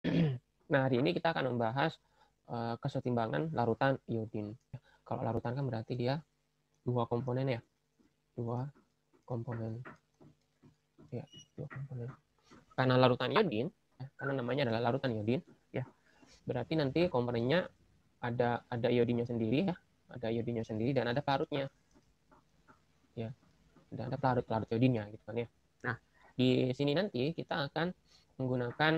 Nah, hari ini kita akan membahas kesetimbangan larutan iodin. Kalau larutan kan berarti dia dua komponen ya. Dua komponen. Ya, dua komponen. Karena larutan iodin, karena namanya adalah larutan iodin, ya. Berarti nanti komponennya ada iodinnya sendiri ya. Ada iodinnya sendiri dan ada pelarutnya. Ya. Dan ada pelarut iodinnya gitu kan ya. Nah, di sini nanti kita akan menggunakan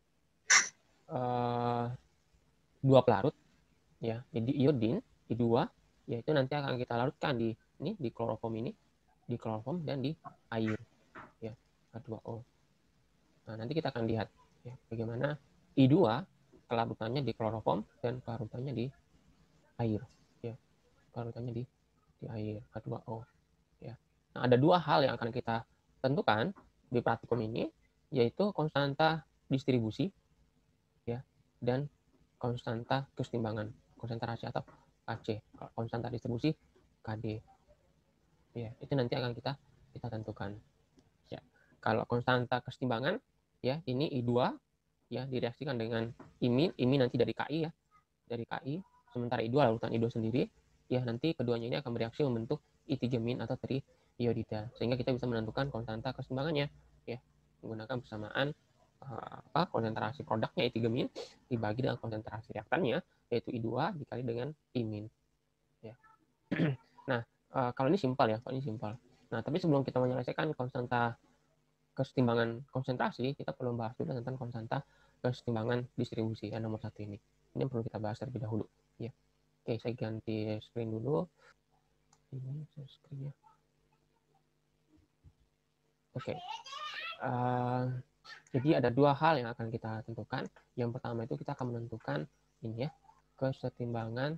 dua pelarut ya. Jadi iodin I2 yaitu nanti akan kita larutkan di kloroform ini, di kloroform dan di air ya, H2O. Nah, nanti kita akan lihat ya bagaimana I2 kelarutannya di kloroform dan kelarutannya di air ya. Kelarutannya di air H2O ya. Nah, ada dua hal yang akan kita tentukan di praktikum ini, yaitu konstanta distribusi ya dan konstanta kesetimbangan, konsentrasi atau KC. Konstanta distribusi KD. Ya, itu nanti akan kita tentukan. Ya. Kalau konstanta kesetimbangan ya, ini I2 ya direaksikan dengan imin nanti dari KI ya. Dari KI, sementara I2 larutan I2 sendiri ya, nanti keduanya ini akan bereaksi membentuk I3 min atau triiodida. Sehingga kita bisa menentukan konstanta kesetimbangannya ya, menggunakan persamaan konsentrasi produknya I3 min dibagi dengan konsentrasi reaktannya yaitu I2 dikali dengan I min ya. Nah, kalau ini simpel ya, kalau ini simpel. Nah, tapi sebelum kita menyelesaikan konstanta kesetimbangan konsentrasi, kita perlu bahas dulu tentang konstanta kesetimbangan distribusi yang nomor satu ini. Ini yang perlu kita bahas terlebih dahulu ya. Oke, saya ganti screen dulu. Ini screen-nya. Oke. Jadi ada dua hal yang akan kita tentukan. Yang pertama itu kita akan menentukan ini ya, kesetimbangan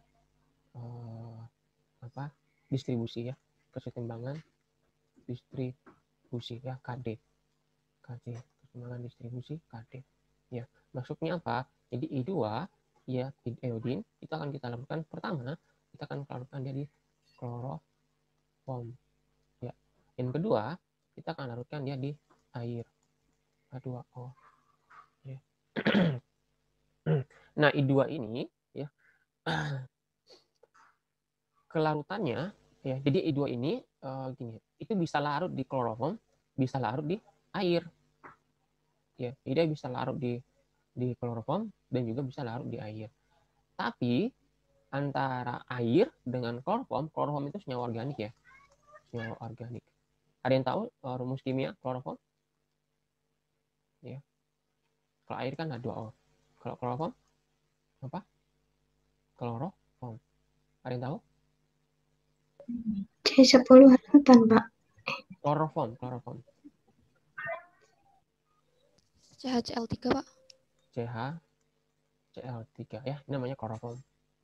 distribusi ya, kesetimbangan distribusi ya, KD. Kesetimbangan distribusi KD. Ya, maksudnya apa? Jadi I2 ya, iodin itu akan kita lakukan pertama, kita akan larutkan dia di kloroform. Ya. Yang kedua, kita akan larutkan dia di air H2O. Ya. Nah, I2 ini ya kelarutannya ya. Jadi I2 ini gini, itu bisa larut di kloroform, bisa larut di air. Ya, dia bisa larut di kloroform dan juga bisa larut di air. Tapi antara air dengan kloroform itu senyawa organik ya. Senyawa organik. Ada yang tahu rumus kimia kloroform? Ya. Kalau air kan H2O. Kalau kloroform apa? Kloroform. Ada yang tahu? C10H8, Pak. Kloroform. CHCl3, Pak. CHCl3 ya, ini namanya kloroform.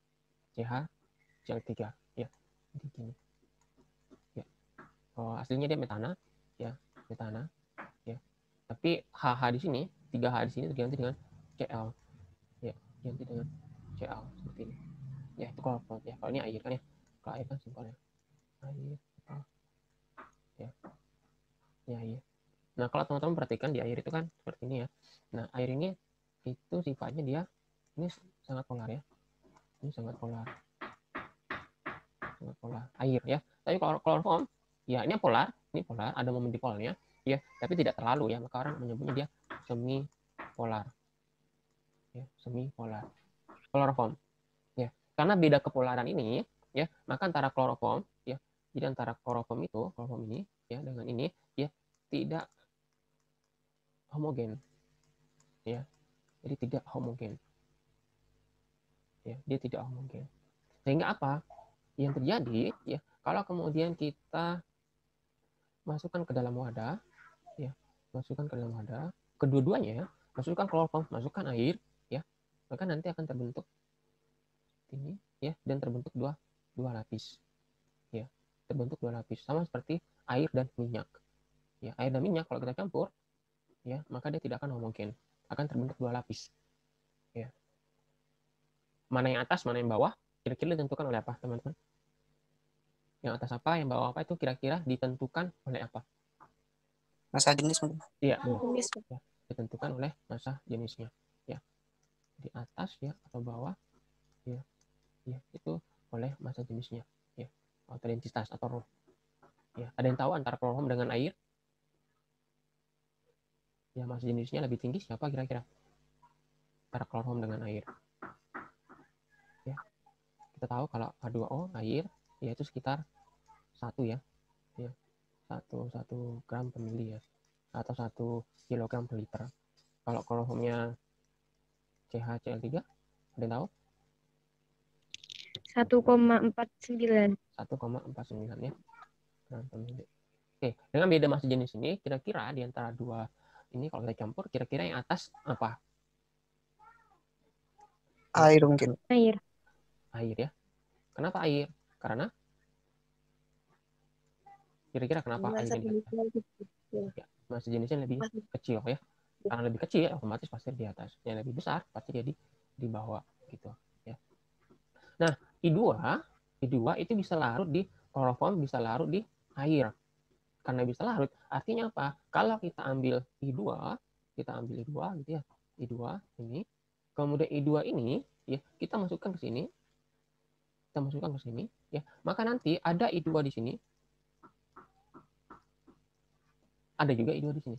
CHCl3 ya. Jadi gini. Ya. Aslinya dia metana ya, metana ya. Tapi HH di sini, 3H di sini diganti dengan Cl. Ya, ganti dengan Cl seperti ini. Ya, itu kloroform ya. Kalau ini air kan ya. Kalau air kan simpel ya. Air. Ya. Ya, air. Nah, kalau teman-teman perhatikan di air itu kan seperti ini ya. Nah, air ini itu sifatnya dia ini sangat polar ya. Ini sangat polar. Sangat polar. Air ya. Tapi kalau kloroform ya ini polar, ada momen dipolnya ya, tapi tidak terlalu ya. Maka orang menyebutnya dia semi polar. Ya, semi polar. Kloroform. Ya. Karena beda kepolaran ini ya, maka antara kloroform ya, jadi antara kloroform ini ya dengan ini ya tidak homogen ya, jadi tidak homogen ya, dia tidak homogen. Sehingga apa yang terjadi ya, kalau kemudian kita masukkan ke dalam wadah ya, masukkan ke dalam wadah kedua-duanya ya, masukkan kloroform, masukkan air ya, maka nanti akan terbentuk ini ya, dan terbentuk dua lapis ya, terbentuk dua lapis sama seperti air dan minyak ya. Air dan minyak kalau kita campur ya, maka dia tidak akan homogen, akan terbentuk dua lapis ya. Mana yang atas, mana yang bawah, kira-kira ditentukan oleh apa, teman-teman? Yang atas apa, yang bawah apa, itu kira-kira ditentukan oleh apa? Masa jenis. Iya, ya, ditentukan oleh massa jenisnya. Ya. di atas ya atau bawah ya, ya itu oleh massa jenisnya ya, atau densitas atau rho. Ya, ada yang tahu antara kloroform dengan air? Ya, massa jenisnya lebih tinggi siapa kira-kira? Antara kloroform dengan air. Ya, kita tahu kalau H2O air yaitu sekitar 1 ya. Ya, 1 gram per mili ya, atau 1 kilogram per liter. Kalau kloroformnya CHCl3, ada yang tahu? 1,49. 1,49 ya, gram per mili. Oke, dengan beda massa jenis ini, kira-kira di antara dua ini kalau kita campur, kira-kira yang atas apa? Air mungkin. Air. Air ya. Kenapa air? Karena kira-kira kenapa air Massa yang di atas? jenisnya lebih kecil. Ya, massa jenisnya lebih kecil ya. Karena lebih kecil ya, otomatis pasti di atas. Yang lebih besar pasti dia di bawah gitu ya. Nah, I2 itu bisa larut di kloroform, bisa larut di air. Karena bisa larut, artinya apa? Kalau kita ambil I2 gitu ya. I2 ini, kemudian I2 ini ya, kita masukkan ke sini. Ya. Maka nanti ada I2 di sini. Ada juga I2 di sini.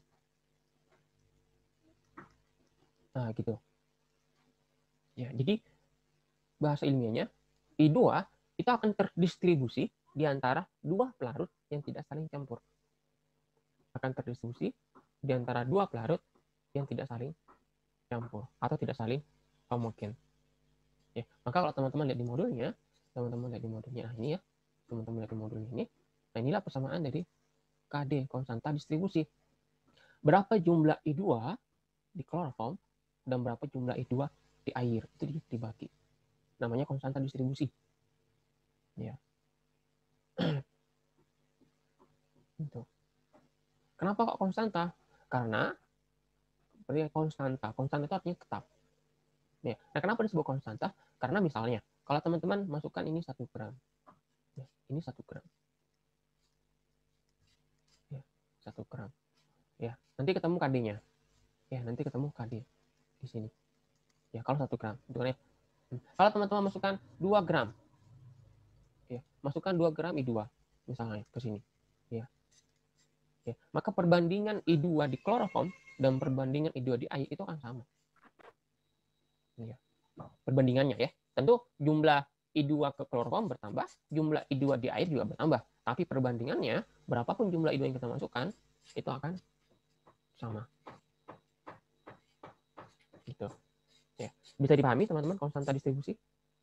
Nah, gitu. Ya, jadi bahasa ilmiahnya I2 itu akan terdistribusi di antara dua pelarut yang tidak saling campur. Akan terdistribusi di antara dua pelarut yang tidak saling campur atau tidak saling homogen. Ya, maka kalau teman-teman lihat di modulnya, nah ini ya, teman-teman lihat di modulnya ini, nah inilah persamaan dari KD, konstanta distribusi. Berapa jumlah I2 di kloroform dan berapa jumlah I2 di air, itu dibagi. Namanya konstanta distribusi. Ya. Gitu. Kenapa kok konstanta? Karena konstanta itu artinya tetap. Ya. Nah, kenapa disebut konstanta? Karena misalnya, kalau teman-teman masukkan ini 1 gram. Ya, ini 1 gram. Ya, 1 gram. Ya, nanti ketemu KD-nya. Ya, nanti ketemu KD di sini. Ya, kalau 1 gram. Itu kan ya. Kalau teman-teman masukkan 2 gram. Ya, masukkan 2 gram I2 misalnya ke sini. Ya. Ya, maka perbandingan I2 di kloroform dan perbandingan I2 di air itu akan sama. Ya. Perbandingannya ya. Tentu jumlah I2 ke kloroform bertambah, jumlah I2 di air juga bertambah. Tapi perbandingannya, berapapun jumlah I2 yang kita masukkan, itu akan sama. Gitu. Ya. Bisa dipahami teman-teman konstanta distribusi?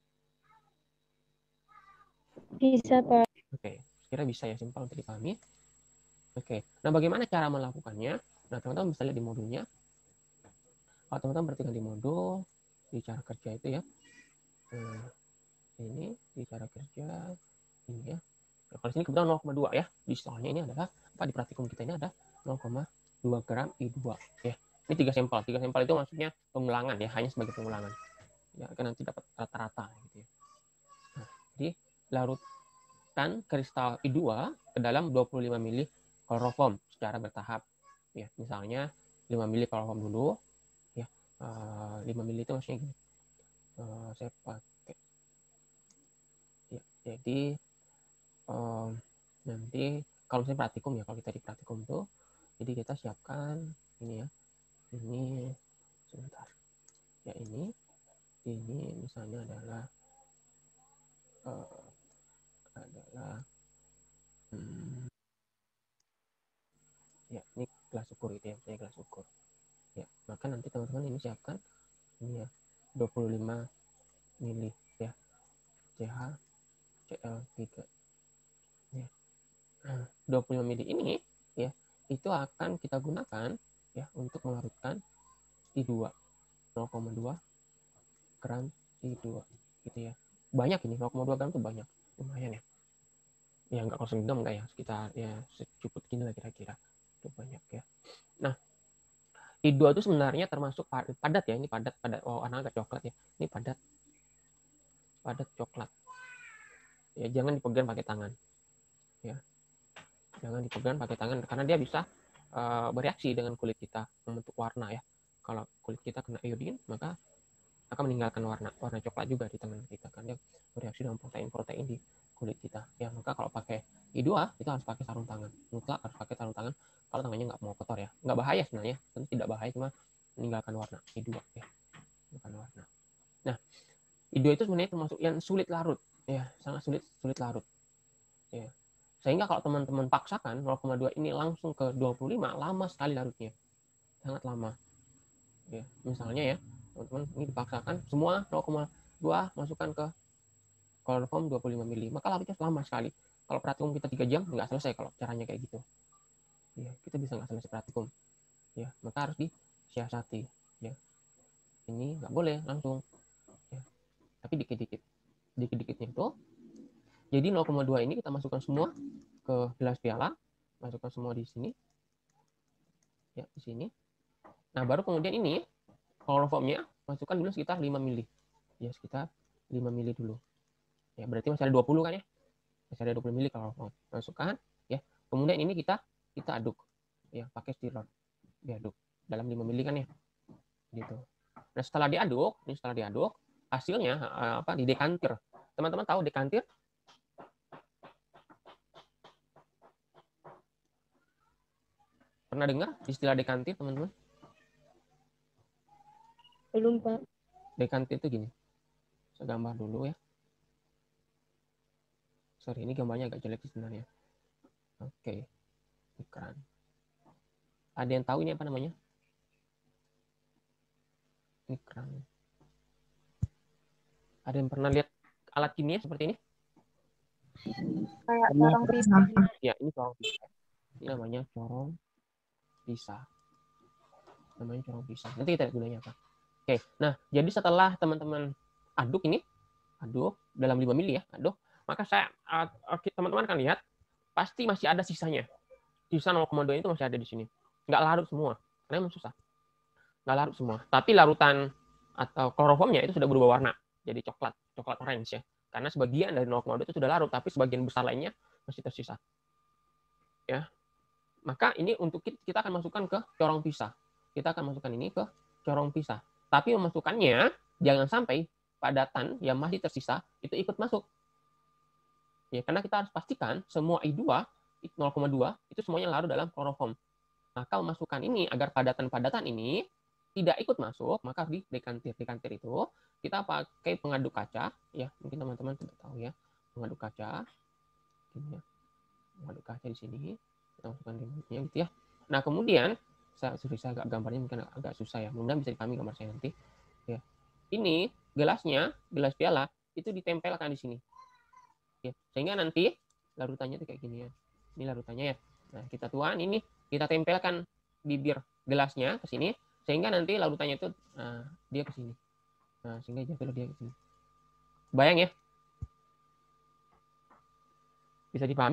Bisa, Pak. Oke, kira bisa ya, simpel untuk dipahami. Oke, nah bagaimana cara melakukannya? Nah, teman-teman bisa lihat di modulnya. Kalau teman-teman perhatikan di modul, di cara kerja itu ya. Nah, ini di cara kerja, ini ya. Nah, kalau sini kebetulan 0,2 ya. Di soalnya ini adalah, apa di praktikum kita ini ada 0,2 gram I2 ya. Ini 3 sampel. 3 sampel itu maksudnya pengulangan ya, hanya sebagai pengulangan. Ya, kan nanti dapat rata-rata gitu ya. Nah, jadi larutkan kristal I2 ke dalam 25 mili kloroform secara bertahap. Ya, misalnya 5 mili kloroform dulu. Ya, 5 mili itu maksudnya gini. Saya pakai. Ya, jadi nanti kalau saya praktikum ya, kalau kita di praktikum tuh, jadi kita siapkan ini ya, ini sebentar ya, ini misalnya adalah ya, ini gelas ukur itu ya, saya gelas ukur ya. Maka nanti teman-teman ini siapkan ini ya, 25 mili ya, CHCl3 ya. Nah, 25 mili ini ya, itu akan kita gunakan ya untuk melarutkan I2 0,2 gram I2 gitu ya. Banyak ini, 0,2 gram itu banyak, lumayan ya. Ya nggak 0,2 gram enggak ya, sekitar ya secukup gini lah kira-kira. Itu banyak ya. Nah, I2 itu sebenarnya termasuk padat ya, ini padat warna agak coklat ya. Ini padat coklat. Ya, jangan dipegang pakai tangan. Ya. Jangan dipegang pakai tangan karena dia bisa bereaksi dengan kulit kita membentuk warna ya. Kalau kulit kita kena iodin, maka akan meninggalkan warna coklat juga di tangan kita kan, dia bereaksi dengan protein di kulit kita. Ya, maka kalau pakai I2 itu harus pakai sarung tangan, mutlak harus pakai sarung tangan kalau tangannya nggak mau kotor ya. Nggak bahaya sebenarnya, tentu tidak bahaya, cuma meninggalkan warna I2 ya, meninggalkan warna. Nah, I2 itu sebenarnya termasuk yang sulit larut ya, sangat sulit larut ya. Sehingga kalau teman-teman paksakan 0,2 ini langsung ke 25, lama sekali larutnya, sangat lama ya. Misalnya ya teman-teman, ini dipaksakan semua 0,2 masukkan ke kloroform 25 mili, maka larutnya lama sekali. Kalau praktikum kita 3 jam nggak selesai kalau caranya kayak gitu ya, kita bisa nggak selesai praktikum ya, maka harus disiasati ya. Ini nggak boleh langsung ya, tapi dikit-dikitnya itu. Jadi 0,2 ini kita masukkan semua ke gelas piala, masukkan semua di sini ya, di sini. Nah, baru kemudian ini kloroformnya masukkan dulu sekitar 5 mili ya, sekitar 5 mili dulu ya, berarti masih ada 20 kan ya, masih ada 20 mili kloroform, masukkan ya. Kemudian ini kita aduk ya, pakai stirrer, diaduk dalam 5 mili kan ya, gitu. Nah, setelah diaduk hasilnya apa, di dekantir. Teman-teman tahu dekantir? Pernah dengar istilah dekantir, teman-teman? Belum, Pak. Dekantir itu gini, saya gambar dulu ya. Sorry, ini gambarnya agak jelek sebenarnya. Oke, iklan. Ada yang tahu ini apa namanya? Iklan. Ada yang pernah lihat alat kimia seperti ini? Kayak corong pisah. Ya, ini corong pisah. Ini namanya corong pisah. Namanya corong pisah. Nanti kita lihat gunanya apa. Oke, nah jadi setelah teman-teman aduk ini, aduk dalam 5 mili ya, aduk, maka teman-teman akan lihat pasti masih ada sisanya. Sisa 0,2 itu masih ada di sini. Nggak larut semua, karena memang susah. Nggak larut semua. Tapi larutan atau kloroformnya itu sudah berubah warna, jadi coklat orange ya. Karena sebagian dari 0,2 itu sudah larut, tapi sebagian besar lainnya masih tersisa. Ya, maka ini untuk kita akan masukkan ke corong pisah. Kita akan masukkan ini ke corong pisah. Tapi memasukkannya jangan sampai padatan yang masih tersisa itu ikut masuk. Ya, karena kita harus pastikan semua I2 0,2 itu semuanya larut dalam kloroform. Maka memasukkan ini agar padatan-padatan ini tidak ikut masuk, maka di dekantir. Dekantir itu kita pakai pengaduk kaca, ya mungkin teman-teman tidak tahu ya, pengaduk kaca, ini ya, pengaduk kaca di sini, kita masukkan remote-nya gitu ya. Nah kemudian saya agak gambarnya mungkin agak susah ya, mudah-mudahan bisa dipahami gambar saya nanti. Ya, ini gelasnya, gelas piala itu ditempelkan di sini, ya sehingga nanti larutannya itu kayak gini ya. Ini larutannya ya. Nah kita tuang ini, kita tempelkan bibir gelasnya ke sini, sehingga nanti larutannya itu dia ke sini. Nah, sehingga jatuhlah dia ke sini. Bayang ya? Bisa dipahami?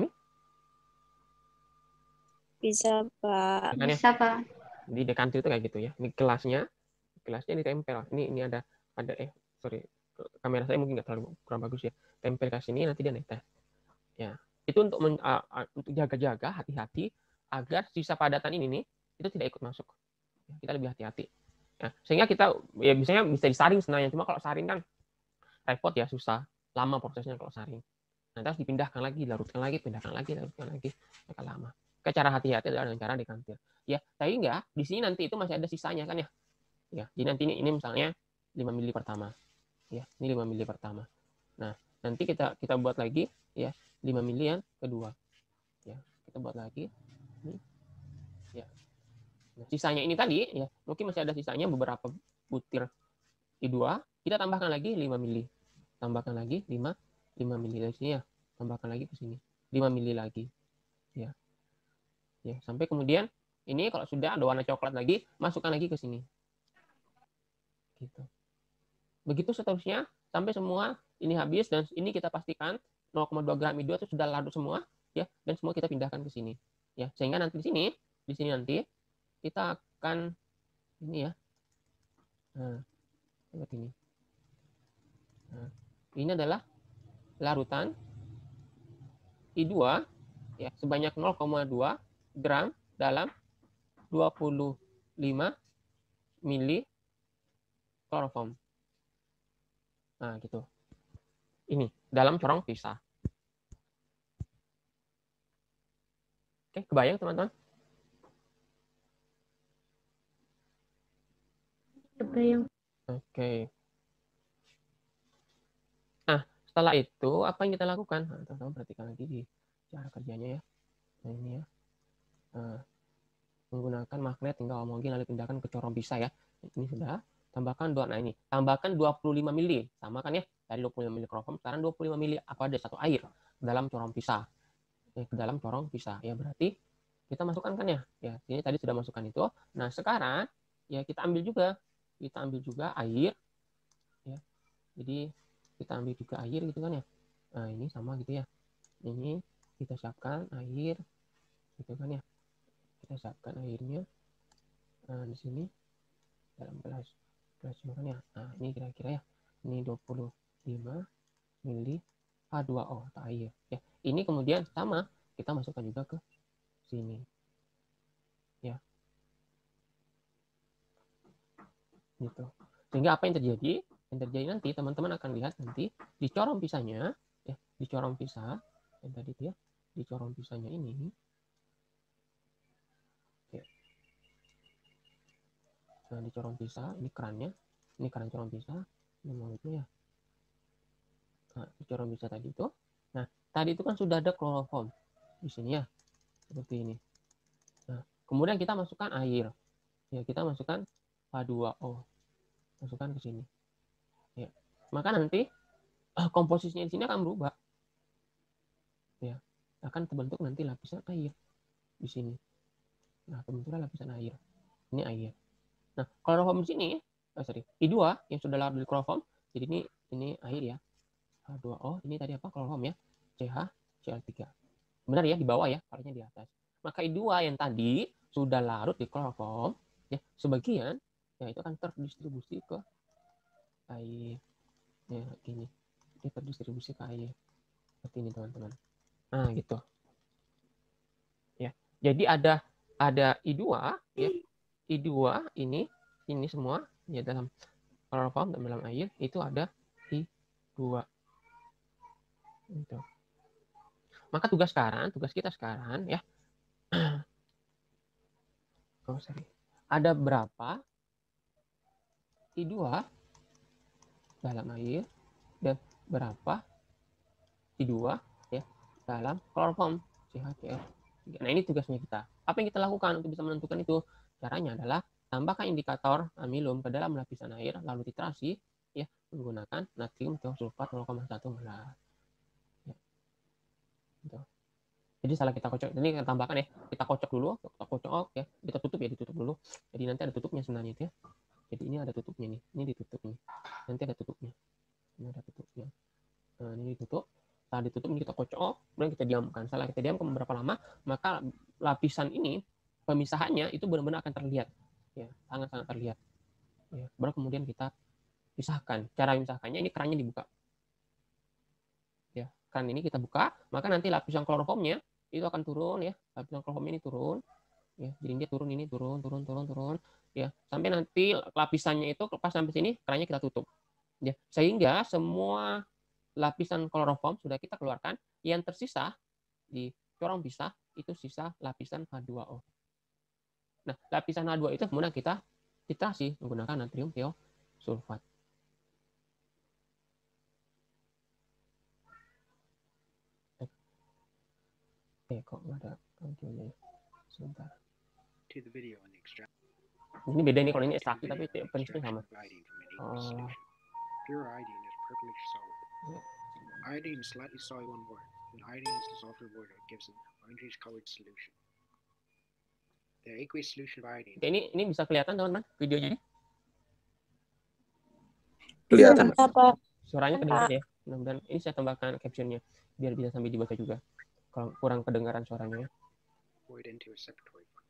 Bisa, Pak. Bisa, Pak. Di dekantir itu kayak gitu ya. Ini gelasnya ditempel. Ini ada sorry, kamera saya mungkin nggak terlalu kurang bagus ya. Tempel ke sini, nanti dia netes. Ya, itu untuk jaga-jaga, hati-hati agar sisa padatan ini nih itu tidak ikut masuk. Kita lebih hati-hati. Ya, sehingga kita ya biasanya bisa disaring sebenarnya, cuma kalau saring kan repot ya, susah, lama prosesnya kalau saring. Nanti harus dipindahkan lagi, larutkan lagi, pindahkan lagi, larutkan lagi, akan lama. Cara hati-hati adalah dengan cara dekantir. Ya, tapi enggak, di sini nanti itu masih ada sisanya kan ya. Ya, jadi nanti ini misalnya 5 mili pertama. Ya, ini 5 mili pertama. Nah, nanti kita buat lagi ya 5 mili yang kedua. Ya, kita buat lagi. Ya. Nah, sisanya ini tadi ya, mungkin masih ada sisanya beberapa butir I2, kita tambahkan lagi 5 mili. Tambahkan lagi 5 mili dari sini ya. Tambahkan lagi ke sini. 5 mili lagi. Ya. Ya, sampai kemudian ini kalau sudah ada warna coklat lagi, masukkan lagi ke sini. Gitu. Begitu seterusnya sampai semua ini habis, dan ini kita pastikan 0,2 gram I2 itu sudah larut semua ya, dan semua kita pindahkan ke sini. Ya, sehingga nanti di sini nanti kita akan ini ya. Nah, seperti ini. Nah, ini adalah larutan I2 ya sebanyak 0,2 gram dalam 25 mili kloroform. Nah, gitu. Ini dalam corong pisah. Oke, kebayang teman-teman? Kebayang. Oke. Nah, setelah itu apa yang kita lakukan? Nah, teman-teman perhatikan lagi di cara kerjanya ya. Nah, ini ya. Nah, menggunakan magnet hingga homogin lalu pindahkan ke corong pisah ya. Ini sudah. Tambahkan nah ini, tambahkan 25 mili. Sama kan ya? Tadi 25 mili kloroform, sekarang 25 mili aqua D1 air dalam corong pisah. Ke dalam corong pisah. Ya berarti kita masukkan kan ya. Ya, ini tadi sudah masukkan itu. Nah, sekarang ya kita ambil juga air ya. Jadi kita ambil juga air gitu kan ya. Nah, ini sama gitu ya. Ini kita siapkan air gitu kan ya. Kita siapkan airnya. Nah, di sini dalam gelas kan ya. Nah, ini kira-kira ya. Ini 25 mili H2O atau air ya. Ini kemudian sama kita masukkan juga ke sini. Ya. Gitu. Sehingga apa yang terjadi? Yang terjadi nanti teman-teman akan lihat nanti di corong pisahnya ya, di corong pisah yang tadi itu ya, di corong pisahnya ini ya. Nah, di corong pisah ini kerannya, ini keran corong pisah, ini mulutnya ya. Nah, di corong pisah tadi itu. Nah, tadi itu kan sudah ada kloroform di sini ya, seperti ini. Nah, kemudian kita masukkan air. Ya, kita masukkan H2O. Masukkan ke sini. Ya. Maka nanti komposisinya di sini akan berubah. Ya, akan terbentuk nanti lapisan air di sini. Nah, terbentuklah lapisan air. Ini air. Nah, kloroform di sini, I2 yang sudah larut di kloroform, jadi ini air ya. H2O, ini tadi apa? Kloroform ya. CH, Cl3. Benar ya, di bawah ya, harusnya di atas. Maka I2 yang tadi sudah larut di kloroform, ya, sebagian ya itu akan terdistribusi ke air. Ya, gini. Dia terdistribusi ke air. Seperti ini, teman-teman. Nah, gitu. Ya. Jadi ada I2 ya. I2 ini semua ya dalam kloroform dan dalam air itu ada I2. Gitu. Maka tugas kita sekarang ya. Oh, sorry. Ada berapa I2 dalam air dan berapa I2 ya dalam kloroform CHCl. Nah, ini tugasnya kita. Apa yang kita lakukan untuk bisa menentukan itu? Caranya adalah tambahkan indikator amilum ke dalam lapisan air lalu titrasi ya menggunakan natrium tiosulfat 0,1 molar. Ya. Gitu. Jadi salah kita kocok. Ini kita tambahkan ya. Kita kocok dulu, kita kocok ya. Kita tutup ya, ditutup dulu. Jadi nanti ada tutupnya sebenarnya itu ya. Jadi ini ada tutupnya nih. Ini ditutup nih. Nanti ada tutupnya. Ini ada tutupnya. Nah, ini ditutup. Setelah ditutup ini kita kocok, kemudian kita diamkan. Setelah kita diamkan beberapa lama, maka lapisan ini pemisahannya itu benar-benar akan terlihat. Ya, sangat-sangat terlihat. Ya, baru kemudian kita pisahkan. Cara memisahkannya ini kerannya dibuka. Ya, keran ini kita buka, maka nanti lapisan kloroformnya itu akan turun ya. Lapisan kloroform ini turun. Ya, jadi dia turun ini turun ya. Sampai nanti lapisannya itu pas sampai sini kerannya kita tutup. Ya, sehingga semua lapisan kloroform sudah kita keluarkan, yang tersisa di corong pisah itu sisa lapisan H2O. Nah, lapisan H2O itu kemudian kita titrasi menggunakan natrium tiosulfat. Kok nggak ada audionya? Sebentar. Ini beda nih, kalau ini ekstraksi tapi prinsipnya sama. Pure iodine is perfectly solid. Iodine is slightly soluble in water, and iodine is dissolved in water and gives an orange-colored solution. The aqueous solution of iodine. Ini bisa kelihatan teman-teman videonya? Kelihatan. Suaranya kedengaran ya. Mudah-mudahan ini saya tambahkan captionnya biar bisa sambil dibaca juga. Kalau kurang kedengaran suaranya ya. Void into a separatory fund.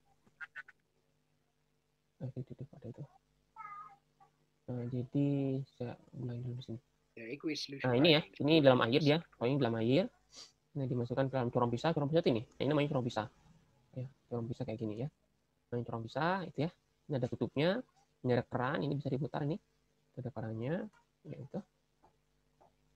Ada itu. Nah, jadi saya ulangi dulu di sini. Nah, ini ya, ini dalam air dia. Kalau ini dalam air, ini dimasukkan ke dalam corong pisah ini. Nah, ini namanya corong pisah. Ya, corong pisah kayak gini ya. Nah, corong pisah itu ya. Ini ada tutupnya, ini ada keran, ini bisa diputar nih. Ada kerannya, ya itu.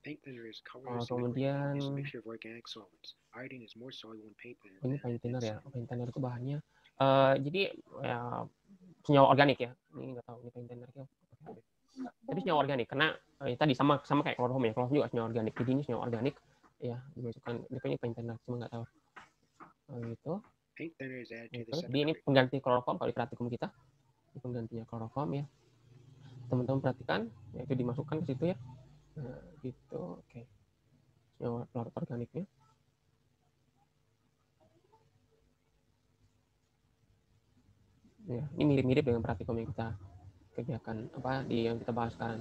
Paint thinner is colorless liquid in a Kemudian solution of organic solvents. Iodine is more soluble in paint thinner ini than paint thinner ya. in Paint thinner itu bahannya jadi ya, senyawa organik ya. Ini nggak tahu ini paint thinner itu. Tapi senyawa organik karena tadi sama kayak kloroform ya. Kloroform juga senyawa organik. Jadi ini senyawa organik ya dimasukkan. Ini paint thinner cuma nggak tahu. Gitu. Paint thinner is added to the Gitu. Jadi septic ini coating. pengganti kloroform kalau di praktikum kita. Ini penggantinya kloroform ya. Teman-teman perhatikan ya, itu dimasukkan ke situ ya. Nah, gitu. Oke. Senyawa larut organiknya. Ya, ini mirip-mirip dengan praktikum yang kita kerjakan yang kita bahas sekarang.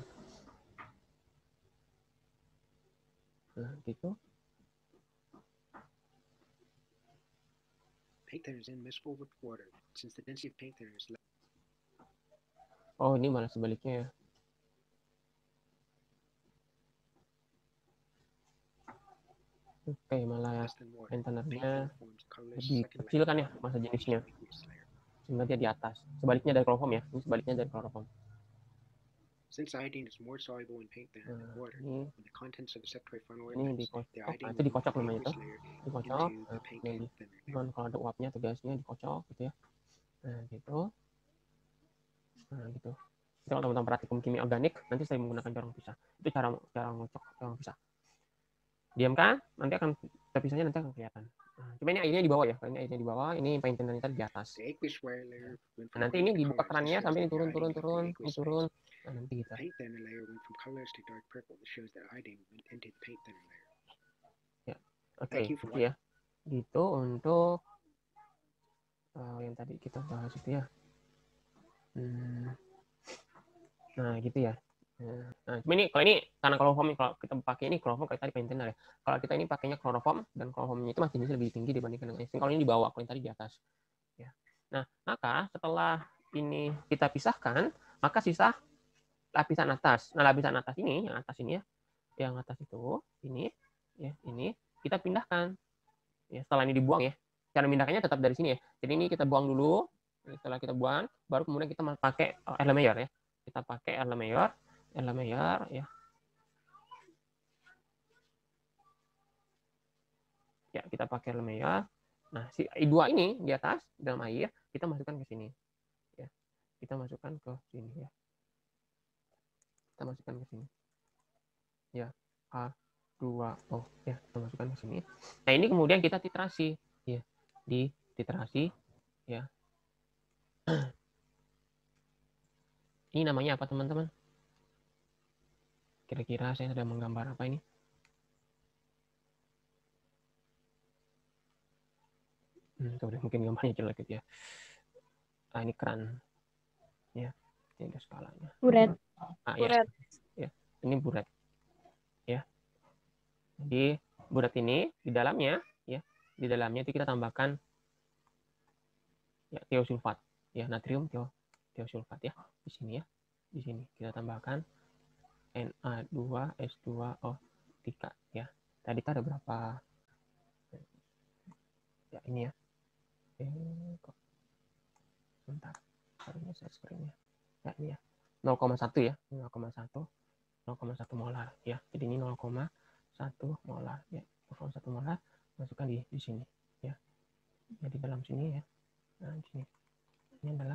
Nah, gitu. Paint thinner is immiscible with water since the density of paint thinner is less. Oh, ini malah sebaliknya ya. Oke, malah paint thinner-nya lebih kecil kan ya masa jenisnya. Sehingga dia di atas. Sebaliknya dari kloroform ya. Ini sebaliknya dari kloroform. Since iodine is more soluble in paint thinner than water, when the contents of the septoid funnel are mixed, the iodine itu dikocok namanya itu. layer Dikocok. into the paint thinner. Kalau ada uapnya atau gasnya dikocok gitu ya. Nah, gitu. Nah, gitu. Itu kalau teman-teman praktikum kimia organik, nanti saya menggunakan corong pisah. Itu cara ngocok corong pisah. Diamkan, nanti akan terpisahnya nanti akan kelihatan. Nah, cuma ini airnya di bawah ya. Ini airnya di bawah, ini paint thinner tadi di atas. Nah, nanti ini dibuka kerannya sampai ini turun. Nah, nanti gitu. Paint thinner layer went from colorless to dark purple. This shows that iodine went into the paint thinner layer. Ya, oke, gitu ya. Gitu untuk yang tadi kita bahas itu ya. Nah, gitu ya. Nah, cuma ini kalau ini karena kloroform, kalau kita pakai ini kloroform kayak tadi paint thinner ya. Kalau kita ini pakainya kloroform dan kloroformnya itu masih lebih tinggi dibandingkan dengan ini. Kalau ini di bawah, kalau yang tadi di atas. Ya. Nah, maka setelah ini kita pisahkan, maka sisa lapisan atas. Nah, lapisan atas ini, yang atas ini ya, yang atas itu, ini, ya, ini kita pindahkan. Ya, setelah ini dibuang ya. Cara memindahkannya tetap dari sini ya. Jadi ini kita buang dulu. Setelah kita buang, baru kemudian kita pakai air mayor ya. Kita pakai air mayor ya. Ya, kita pakai air mayor. Nah, si I2 ini di atas dalam air kita masukkan ke sini. Ya. Kita masukkan ke sini ya. Kita masukkan ke sini. Ya. H2O ya, kita masukkan ke sini. Nah, ini kemudian kita titrasi ya. Di titrasi ya. Ini namanya apa, teman-teman? Kira-kira saya sudah menggambar apa ini? Mungkin gambarnya jelek gitu ya. Ini keran. Ya, ini ada skalanya. Buret. Ya. Ya, ini buret. Ya. Jadi buret ini di dalamnya itu kita tambahkan ya tiosulfat. Ya, natrium tiosulfat ya. Di sini ya. Di sini kita tambahkan Na2S2O3 ya. Tadi itu ada berapa? Ya, ini ya. Bentar. Harusnya saya screen-nya. Ya, ini ya. 0,1 ya. 0,1 molar ya. Jadi ini 0,1 molar ya. 0,1 molar masukkan di sini ya. Ya, di dalam sini ya. Nah, di sini. Ini adalah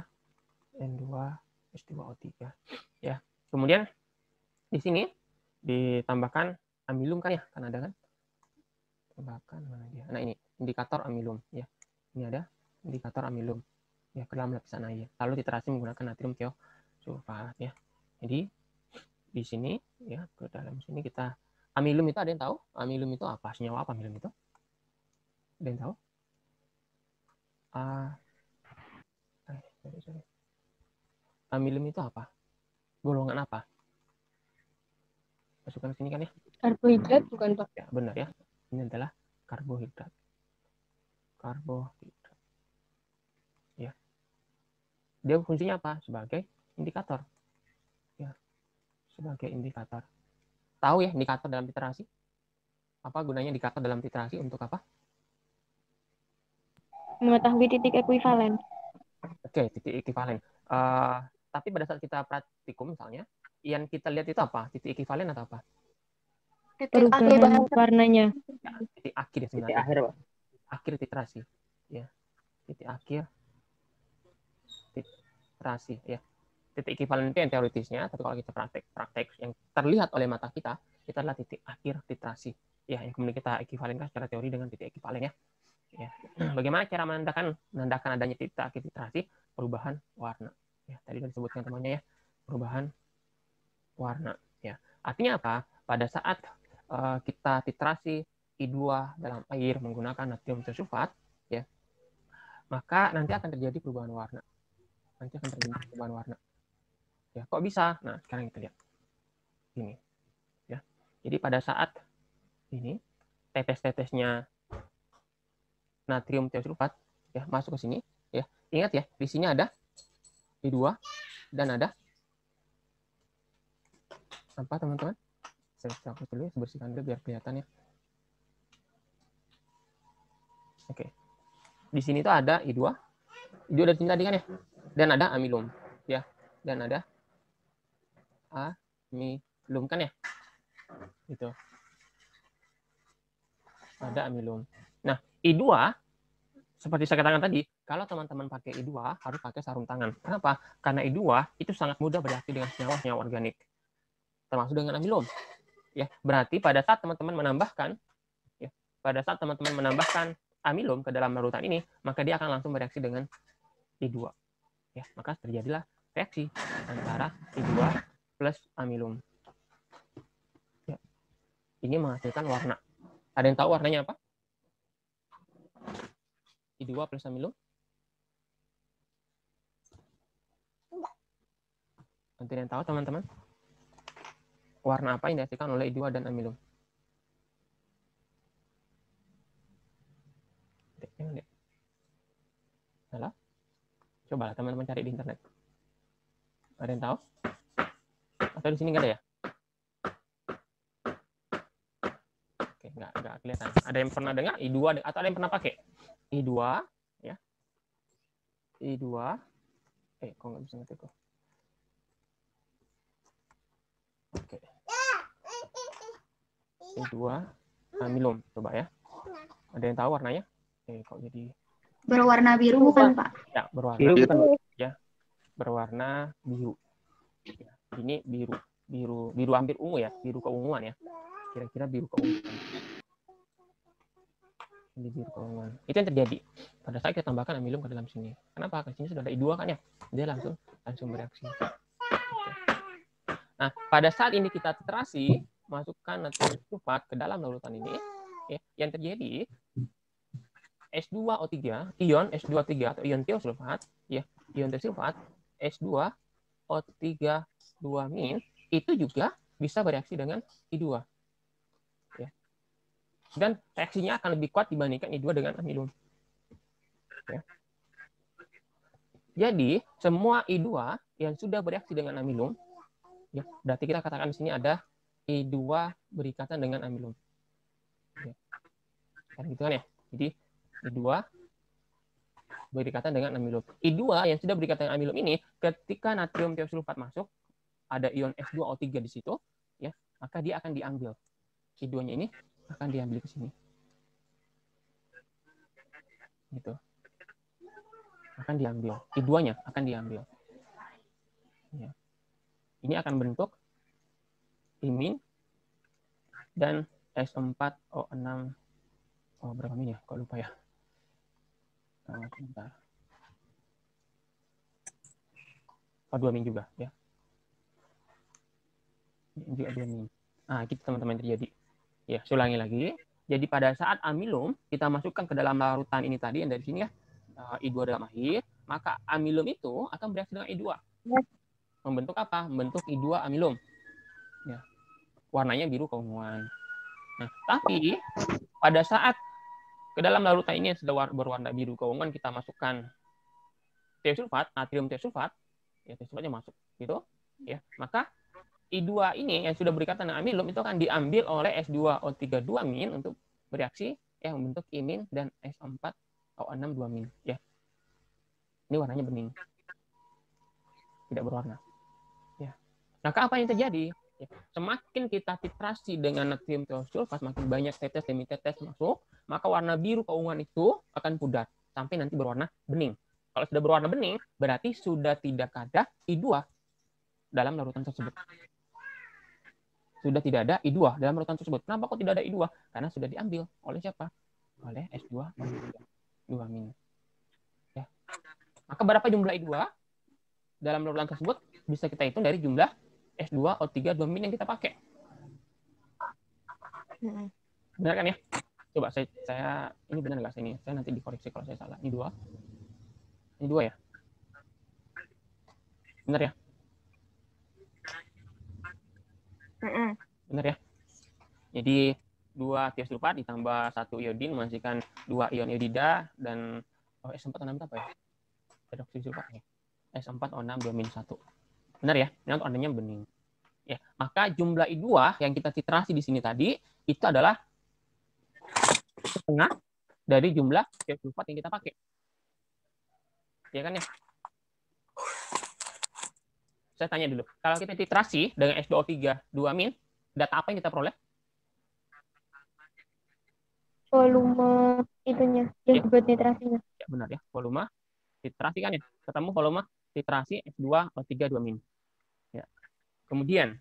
N2S2O3 ya. Kemudian di sini ditambahkan amilum kan ya, kan ada kan? Tambahkan mana dia? Nah, ini indikator amilum ya. Ini ada indikator amilum ya ke dalam lapisan air. Lalu titrasi menggunakan natrium tiosulfat ya. Jadi di sini ya, ke dalam sini kita amilum itu ada yang tahu? Amilum itu apa? Senyawa apa amilum itu? Ada yang tahu? Sorry. Amilum itu apa? Golongan apa? Masukkan ke sini kan ya? Karbohidrat bukan, Pak? Ya, benar ya. Ini adalah karbohidrat. Ya. Dia fungsinya apa? Sebagai indikator. Ya. Sebagai indikator. Tahu ya indikator dalam titrasi? Apa gunanya indikator dalam titrasi? Untuk apa? Mengetahui titik ekuivalen. Oke, titik ekuivalen. Tapi pada saat kita praktikum misalnya, yang kita lihat itu apa? Titik ekuivalen atau apa? Perubahan warnanya. Ya, titik akhir ya Titik sebenarnya. akhir, Pak. Akhir titrasi. Ya. Titik akhir titrasi ya. Titik ekivalen itu yang teoritisnya, tapi kalau kita praktek yang terlihat oleh mata kita, itu adalah titik akhir titrasi. Ya, yang kemudian kita ekivalenkan secara teori dengan titik ekivalen ya. Ya. Bagaimana cara menandakan adanya titik akhir titrasi? Perubahan warna. Ya, tadi sudah disebutkan temannya ya, perubahan warna. Ya, artinya apa? Pada saat kita titrasi I2 dalam air menggunakan natrium tersulfat, ya, maka nanti akan terjadi perubahan warna. Nanti akan terjadi perubahan warna. Ya, kok bisa? Nah, sekarang kita lihat. Ini. Ya. Jadi pada saat ini tetes-tetesnya natrium tersulfat ya masuk ke sini ya. Ingat ya, di sini ada I2 dan ada apa teman-teman? Saya hapus dulu ya, saya bersihkan dulu biar kelihatan ya. Oke. Di sini tuh ada I2 dari sini tadi kan ya. Dan ada amilum ya. Dan ada amilum kan ya. Gitu. Ada amilum. Nah, I2 seperti saya katakan tadi, kalau teman-teman pakai I2 harus pakai sarung tangan. Kenapa? Karena I2 itu sangat mudah bereaksi dengan senyawa-senyawa organik. Termasuk dengan amilum. Ya, berarti pada saat teman-teman menambahkan amilum ke dalam larutan ini, maka dia akan langsung bereaksi dengan I2. Ya, maka terjadilah reaksi antara I2 plus amilum. Ya. Ini menghasilkan warna. Ada yang tahu warnanya apa? I2 plus amilum? Nanti yang tahu teman-teman? Warna apa yang dihasilkan oleh I2 dan amilum? Salah? Coba teman-teman cari di internet. Ada yang tahu? Atau di sini nggak ada ya? Oke, nggak kelihatan. Ada yang pernah dengar I2 atau ada yang pernah pakai? I2 ya. I2 kok nggak bisa ngetik kok. Oke. I2 amilum coba ya. Ada yang tahu warnanya? Kok jadi berwarna biru bukan, Pak? Ya, berwarna Biru bukan, Pak? Ya. Berwarna biru. Ya, ini biru hampir ungu ya, biru keunguan ya. Kira-kira biru keunguan. Ini biru keunguan. Itu yang terjadi pada saat kita tambahkan amilum ke dalam sini. Kenapa? Ke sini sudah ada I2 kan ya. Dia langsung bereaksi. Nah, pada saat ini kita titrasi, masukkan natrium sulfat ke dalam larutan ini, ya, yang terjadi H2O3, ion H2O3 atau ion tiosulfat, ya, ion tiosulfat H2O3 2- itu juga bisa bereaksi dengan I2. Ya. Dan reaksinya akan lebih kuat dibandingkan I2 dengan amilum. Ya. Jadi, semua I2 yang sudah bereaksi dengan amilum, ya, berarti kita katakan di sini ada I2 berikatan dengan amilum. Ya. Kan gitu kan ya. Jadi I2 berikatan dengan amilum. I2 yang sudah berikatan dengan amilum ini, ketika natrium tiosulfat masuk, ada ion H2O3 di situ, ya, maka dia akan diambil. I2-nya ini akan diambil ke sini. Gitu. Akan diambil. I2-nya akan diambil. Ya. Ini akan bentuk imin dan S4O6. Oh, berapa min ya? Kok lupa ya? Sebentar. Oh, 2 min juga ya. Ini juga 2 min. Nah, gitu teman-teman terjadi. Ya, saya ulangi lagi. Jadi pada saat amilum kita masukkan ke dalam larutan ini tadi yang dari sini ya, I2 dalam air, maka amilum itu akan bereaksi dengan I2. Membentuk apa? Membentuk I2 amilum. Ya. Warnanya biru keunguan. Nah, tapi pada saat ke dalam larutan ini yang sudah berwarna biru keunguan kita masukkan tiosulfat, natrium tiosulfat, ya tiosulfatnya masuk, gitu, ya. Maka I2 ini yang sudah berikatan dengan amilum itu akan diambil oleh S2O3 2- untuk bereaksi yang membentuk imin dan S4O6 2-, ya. Ini warnanya bening. Tidak berwarna. Ya. Maka apa yang terjadi? Ya. Semakin kita titrasi dengan natrium tiosulfat, makin banyak tetes demi tetes masuk, maka warna biru keunguan itu akan pudar sampai nanti berwarna bening. Kalau sudah berwarna bening, berarti sudah tidak ada I2 dalam larutan tersebut. Sudah tidak ada I2 dalam larutan tersebut. Kenapa kok tidak ada I2? Karena sudah diambil oleh siapa? Oleh S2O3 2-. Ya. Maka berapa jumlah I2 dalam larutan tersebut? Bisa kita hitung dari jumlah S2O3 2- yang kita pakai. Benar kan ya? Coba saya ini benar nggak ini? Saya nanti dikoreksi kalau saya salah. Ini 2. Ini 2 ya? Benar ya? Benar ya? Jadi 2 tiosulfat ditambah 1 iodin menghasilkan 2 ion iodida dan S4O6 apa ya? Hidroksisulfat ya. S4O6 2-1. Benar ya? Ini warnanya bening. Ya, maka jumlah I2 yang kita titrasi di sini tadi itu adalah setengah dari jumlah tiosulfat yang kita pakai. Ya kan ya? Saya tanya dulu. Kalau kita titrasi dengan S2O3 2-, data apa yang kita peroleh? Volume itunya, yang buat nitrasinya. Ya, benar ya. Volume titrasi kan ya. Ketemu volume titrasi S2O3 2-. Ya. Kemudian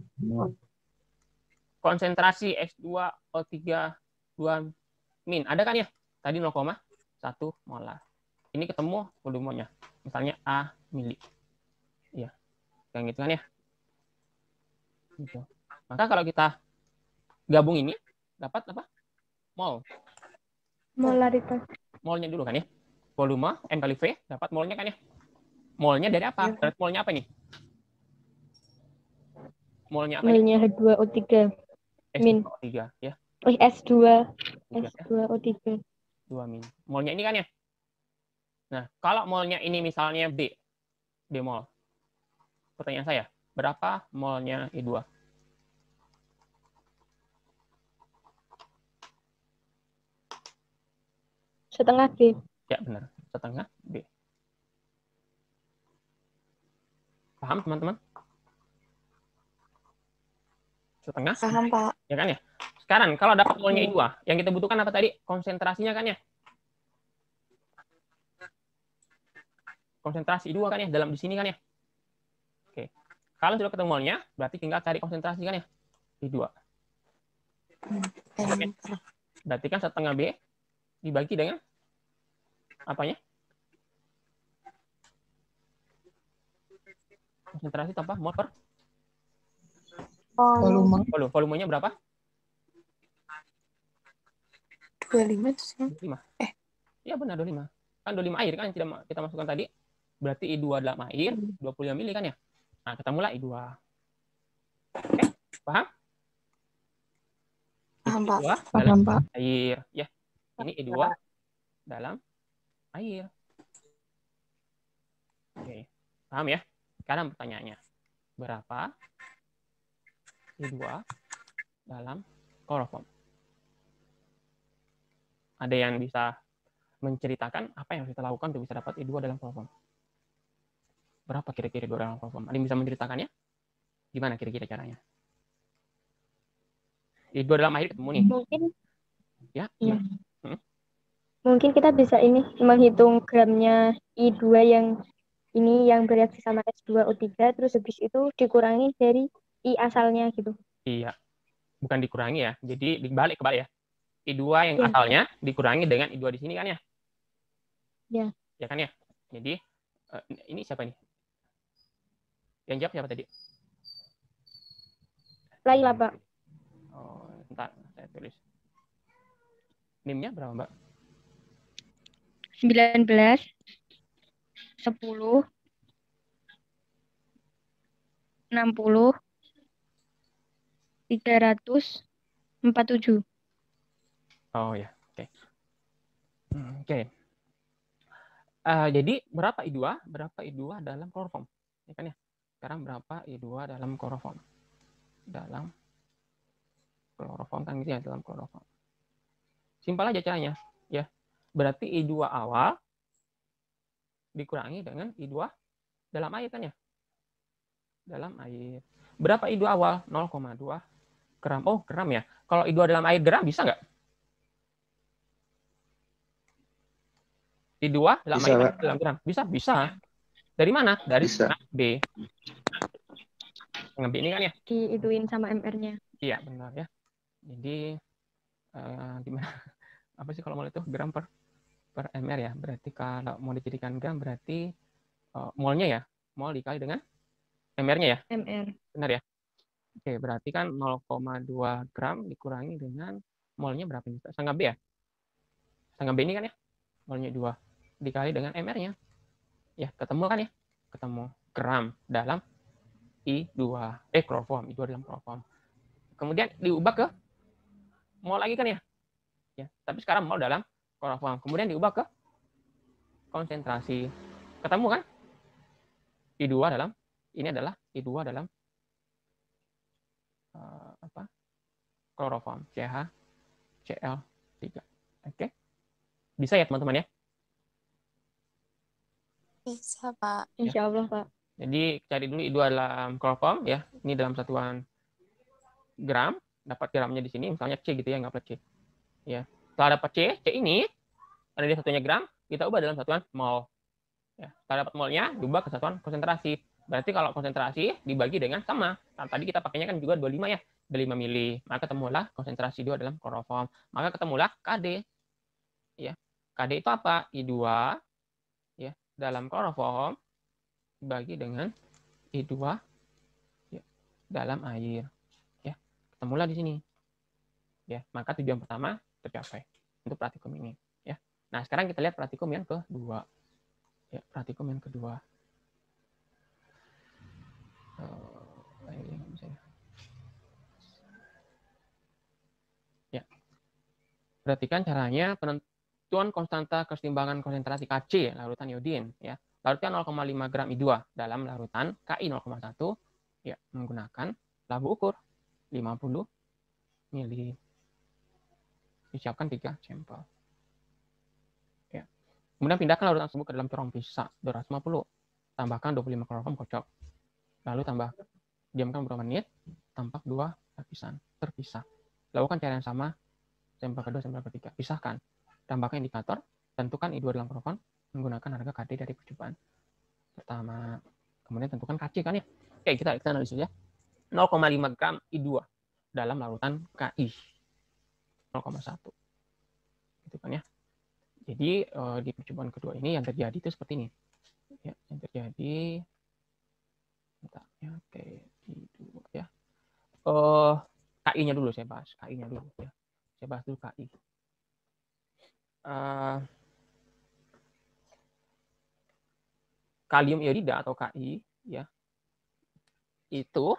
konsentrasi S2O3 2-. Ada kan ya? Tadi 0,1 molar. Ini ketemu volumenya. Misalnya A mili. Ya. Kayak gitu kan ya. Gitu. Maka kalau kita gabung ini dapat apa? Mol. Molaritas. Molnya dulu kan ya. Volume M kali V dapat molnya kan ya. Molnya dari apa? Dari molnya apa nih? Molnya apa? Molnya H2O3 min. S2O3 ya. S2 S2O3 2-. Molnya ini kan ya. Nah, kalau molnya ini misalnya B mol. Pertanyaan saya, berapa molnya I2? setengah B. Ya, benar. Setengah B. Paham, teman-teman? Setengah? Paham, Pak. Ya kan ya? Sekarang, kalau dapat molnya I2, yang kita butuhkan apa tadi? Konsentrasinya kan ya? Konsentrasi I2 kan ya? Dalam di sini kan ya? Oke. Kalau sudah ketemu molnya, berarti tinggal cari konsentrasi kan ya? I2. Oke. Berarti kan setengah B dibagi dengan apanya? Konsentrasi tanpa mol per Volume volumenya berapa? 25 itu sih. 25. Iya benar 25. Kan 25 air kan yang kita masukkan tadi. Berarti I2 dalam air 25 mili kan ya? Nah, ketemulah I2. Oke, paham? Paham, Pak. I2 Paham, dalam Pak. air. Ya, ini I2 dalam air. Oke, paham ya? Sekarang pertanyaannya, berapa I2 dalam kloroform? Ada yang bisa menceritakan apa yang harus kita lakukan untuk bisa dapat I2 dalam kloroform? Berapa kira-kira I2 dalam kloroform? Ada yang bisa menceritakannya? Gimana kira-kira caranya? I2 dalam air ketemu nih. Mungkin Ya. iya. Mungkin kita bisa ini menghitung gramnya I2 yang bereaksi sama S2O3 terus habis itu dikurangi dari I asalnya gitu. Iya. Bukan dikurangi ya. Jadi dibalik ya. I2 yang Ya. asalnya dikurangi dengan I2 di sini kan ya? Ya. Ya kan ya? Jadi ini siapa nih? Yang jawab siapa tadi? Laila, Pak. Oh, entar saya tulis. NIM-nya berapa, Mbak? 19 10 60 347. Oh ya, oke. Oke. Jadi berapa I2? Berapa I2 dalam kloroform? Ya kan ya? Sekarang berapa I2 dalam kloroform? Dalam kloroform kan gitu ya, dalam kloroform. Simpel aja caranya, ya. Berarti I2 awal dikurangi dengan I2 dalam air kan ya? Dalam air. Berapa I2 awal? 0,2 gram. Oh, gram ya. Kalau I2 dalam air gram bisa nggak? I2 dalam Bisa, air Pak. dalam gram. Bisa. Dari mana? Dari Bisa. setengah B. Setengah B ini kan ya? Diituin sama MR-nya. Iya, benar ya. Jadi gimana? Apa sih kalau mol itu gram per mr ya? Berarti kalau mau dijadikan gram berarti molnya ya, mol dikali dengan mr-nya ya. MR. Benar ya? Oke, berarti kan 0,2 gram dikurangi dengan molnya berapa nih? Setengah B ya? Setengah B ini kan ya? Molnya 2 dikali dengan mr-nya. Ya, ketemu kan ya? Ketemu gram dalam I2. Kloroform, I2 dalam kloroform. Kemudian diubah ke mol lagi kan ya? Ya, tapi sekarang mol dalam kloroform. Kemudian diubah ke konsentrasi. Ketemu kan? I2 dalam, ini adalah I2 dalam kloroform CH-Cl3. Oke. Bisa ya teman-teman ya? Bisa, Pak. Insya Allah, Pak. Jadi cari dulu I2 dalam kloroform ya. Ini dalam satuan gram, dapat gramnya di sini, misalnya C gitu ya, nggak C. Ya. Setelah dapat C ini ada di satunya gram, kita ubah dalam satuan mol. Ya. Setelah dapat molnya, diubah ke satuan konsentrasi. Berarti kalau konsentrasi dibagi dengan sama. Nah, tadi kita pakainya kan juga 25 ya, 25 mili. Maka ketemulah konsentrasi 2 dalam kloroform. Maka ketemulah KD. Ya. KD itu apa? I2 ya, dalam kloroform dibagi dengan I2 ya, dalam air. Ya. Ketemulah di sini. Ya, maka tujuan pertama tercapai untuk praktikum ini. Ya. Nah, sekarang kita lihat praktikum yang kedua. Ya, praktikum yang kedua. Ya. Perhatikan caranya penentuan konstanta keseimbangan konsentrasi Kc larutan iodin ya. Larutkan 0,5 gram I2 dalam larutan Ki 0,1 ya menggunakan labu ukur 50 mili. Disiapkan 3 sampel. Ya. Kemudian pindahkan larutan tersebut ke dalam corong pisah 250. Tambahkan 25 kloroform kocok. Lalu diamkan beberapa menit, tampak 2 lapisan terpisah. Lakukan cara yang sama sampel kedua, sampel ketiga. Pisahkan. Tambahkan indikator, tentukan I2 dalam kloroform menggunakan harga KD dari percobaan pertama. Kemudian tentukan Kc kan ya. Oke, kita analisis ya. 0,5 gram I2 dalam larutan Ki 0,1. Gitu kan ya. Jadi di percobaan kedua ini yang terjadi itu seperti ini. Ya, yang terjadi oke, I2 ya. KI-nya dulu saya bahas. KI-nya dulu ya. Saya bahas dulu KI. Kalium iodida atau KI ya. Itu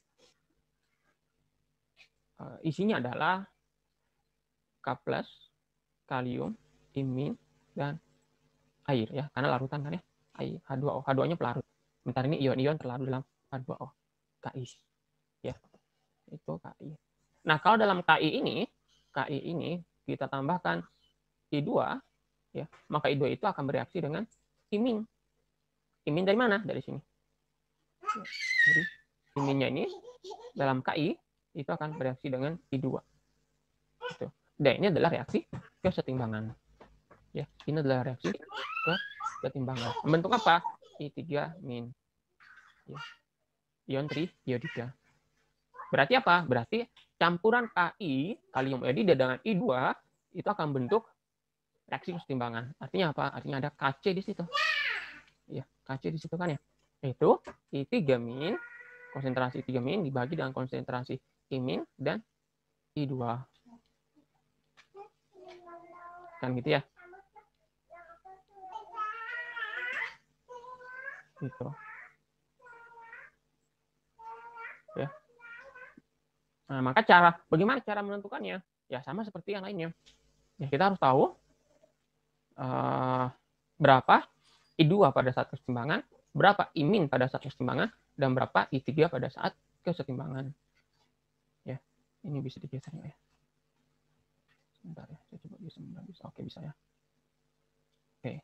isinya adalah K+, kalium, imin dan air ya. Karena larutan kan ya. Air H2O. H2O-nya pelarut. Sementara ini ion-ion terlarut dalam H2O. KI ya. Itu KI. Nah, kalau dalam KI ini kita tambahkan I2 ya, maka I2 itu akan bereaksi dengan imin. Imin dari mana? Dari sini. Ya, jadi iminnya ini dalam KI itu akan bereaksi dengan I2. Gitu. Dan ini adalah reaksi kesetimbangan. Ya, ini adalah reaksi kesetimbangan. Membentuk apa? I3 min. Ya. Ion triiodida. Berarti apa? Berarti campuran Ki, kalium iodida dengan I2 itu akan bentuk reaksi kesetimbangan. Artinya apa? Artinya ada Kc di situ. Ya, Kc di situ kan ya. Itu I3 min, konsentrasi I3 min dibagi dengan konsentrasi imin dan I2. Kan gitu ya. Gitu. Ya. Nah, maka bagaimana cara menentukannya? Ya sama seperti yang lainnya. Ya, kita harus tahu berapa I2 pada saat kesetimbangan, berapa imin pada saat kesetimbangan, dan berapa I3 pada saat kesetimbangan. Ya, ini bisa digeser ya. Sebentar ya, saya coba bisa. Oke, bisa ya. Oke.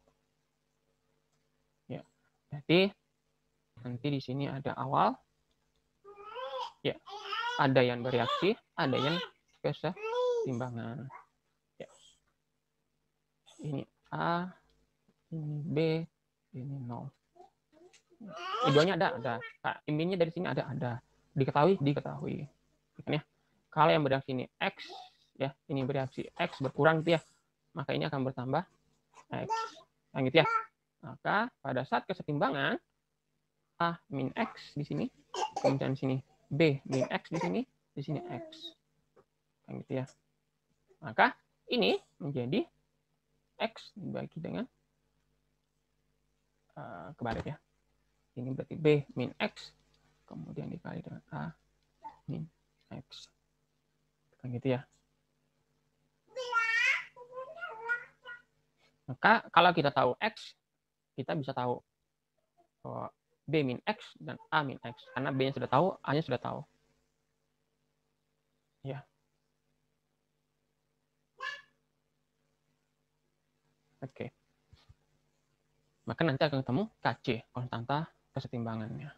Ya, jadi nanti di sini ada awal, Ya, ada yang bereaksi, ada yang kesetimbangan. Ya. Ini A, ini B, ini 0. I2-nya ada. Nah, iminnya dari sini ada. Diketahui. Kan ya? Kalau yang bereaksi ini X, ya, ini bereaksi X berkurang gitu ya, maka ini akan bertambah X. Yang gitu ya. Maka pada saat kesetimbangan A min X di sini, kemudian di sini B min X di sini X. Yang gitu ya. Maka ini menjadi X dibagi dengan kebalik ya. Ini berarti B min X, kemudian dikali dengan A min X. Kan gitu ya. Maka kalau kita tahu X, kita bisa tahu B min X dan A min X. Karena B-nya sudah tahu, A-nya sudah tahu. Ya. Oke. Maka nanti akan ketemu KC, konstanta kesetimbangannya.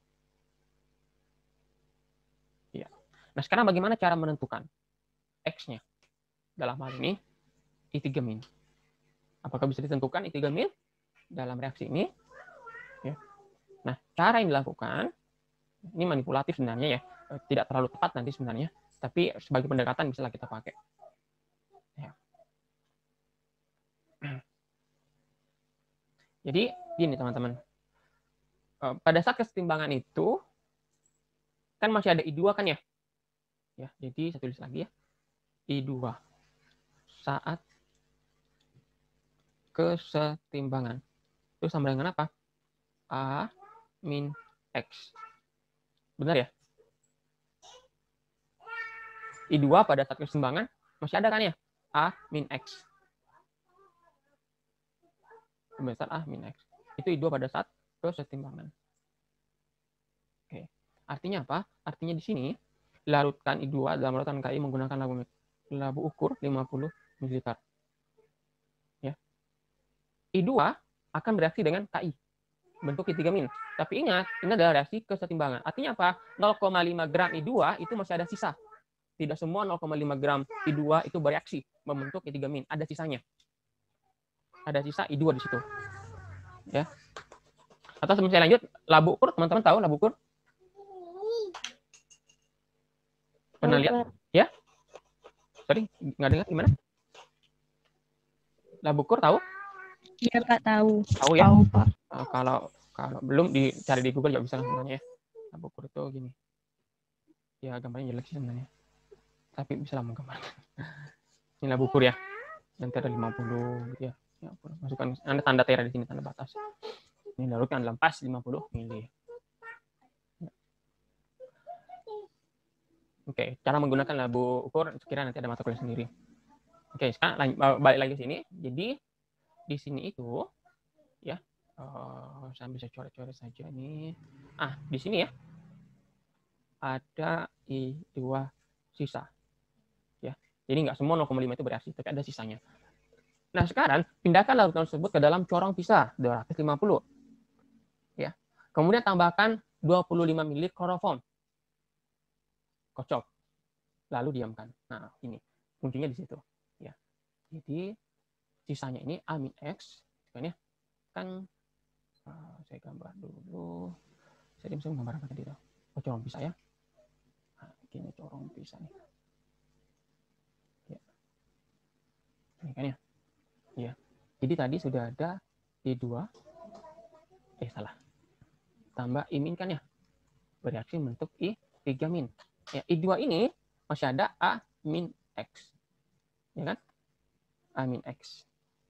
Ya. Nah, sekarang bagaimana cara menentukan X-nya? Dalam hal ini, I3 min. Apakah bisa ditentukan I3 min dalam reaksi ini? Ya. Nah, cara yang dilakukan, ini manipulatif sebenarnya ya. Tidak terlalu tepat nanti sebenarnya. Tapi sebagai pendekatan bisa kita pakai. Ya. Jadi, gini teman-teman. Pada saat kesetimbangan itu, kan masih ada I2 kan ya? Ya, jadi saya tulis lagi ya. I2 saat kesetimbangan. Itu sama dengan apa? A min X. Benar ya? I2 pada saat kesetimbangan masih ada kan ya? A min X. Sebesar A min X. Itu I2 pada saat kesetimbangan. Oke. Artinya apa? Artinya di sini larutkan I2 dalam larutan KI menggunakan labu ukur 50 ml. Ya. I2 akan bereaksi dengan KI bentuk I3 min. Tapi ingat, ini adalah reaksi kesetimbangan. Artinya apa? 0,5 gram I2 itu masih ada sisa. Tidak semua 0,5 gram I2 itu bereaksi membentuk I3 min. Ada sisanya. Ada sisa I2 di situ. Ya. Atau sebelum saya lanjut, labu ukur, teman-teman tahu labu ukur? Pernah lihat? Ya? Sorry, nggak dengar gimana? Labu ukur tahu? Iya Pak, tahu. Tahu ya? Tahu, Pak. Kalau belum dicari di Google juga bisa sebenarnya. Labu ukur itu gini. Ya gambarnya jelek sih sebenarnya. Tapi bisa lah menggambarkan. Ini labu ukur ya. Nanti ada 50 gitu ya. Ya, masukkan ada tanda tera di sini, tanda batas. Ini larutkan dalam pas 50 mili. Oke, cara menggunakan labu ukur sekiranya nanti ada mata kuliah sendiri. Oke, sekarang balik lagi ke sini. Jadi di sini itu ya, saya bisa coret-coret saja nih. Di sini ya ada I2 sisa. Ya, jadi nggak semua 0,5 itu bereaksi, tapi ada sisanya. Nah, sekarang pindahkan larutan tersebut ke dalam corong pisah 250. Ya. Kemudian tambahkan 25 ml kloroform. Kocok. Lalu diamkan. Nah, ini kuncinya di situ. Ya. Jadi sisanya ini A min X, kan ya? Kan saya gambar dulu. Saya bisa menggambar apa tadi itu? Corong pisah ya. Nah, ini corong pisah nih. Ya. Ini kan ya? Ya. Jadi tadi sudah ada I2. Salah. Tambah I min kan ya? Bereaksi membentuk I3 min. Ya, I2 ini masih ada A min X. Ya kan? A min X.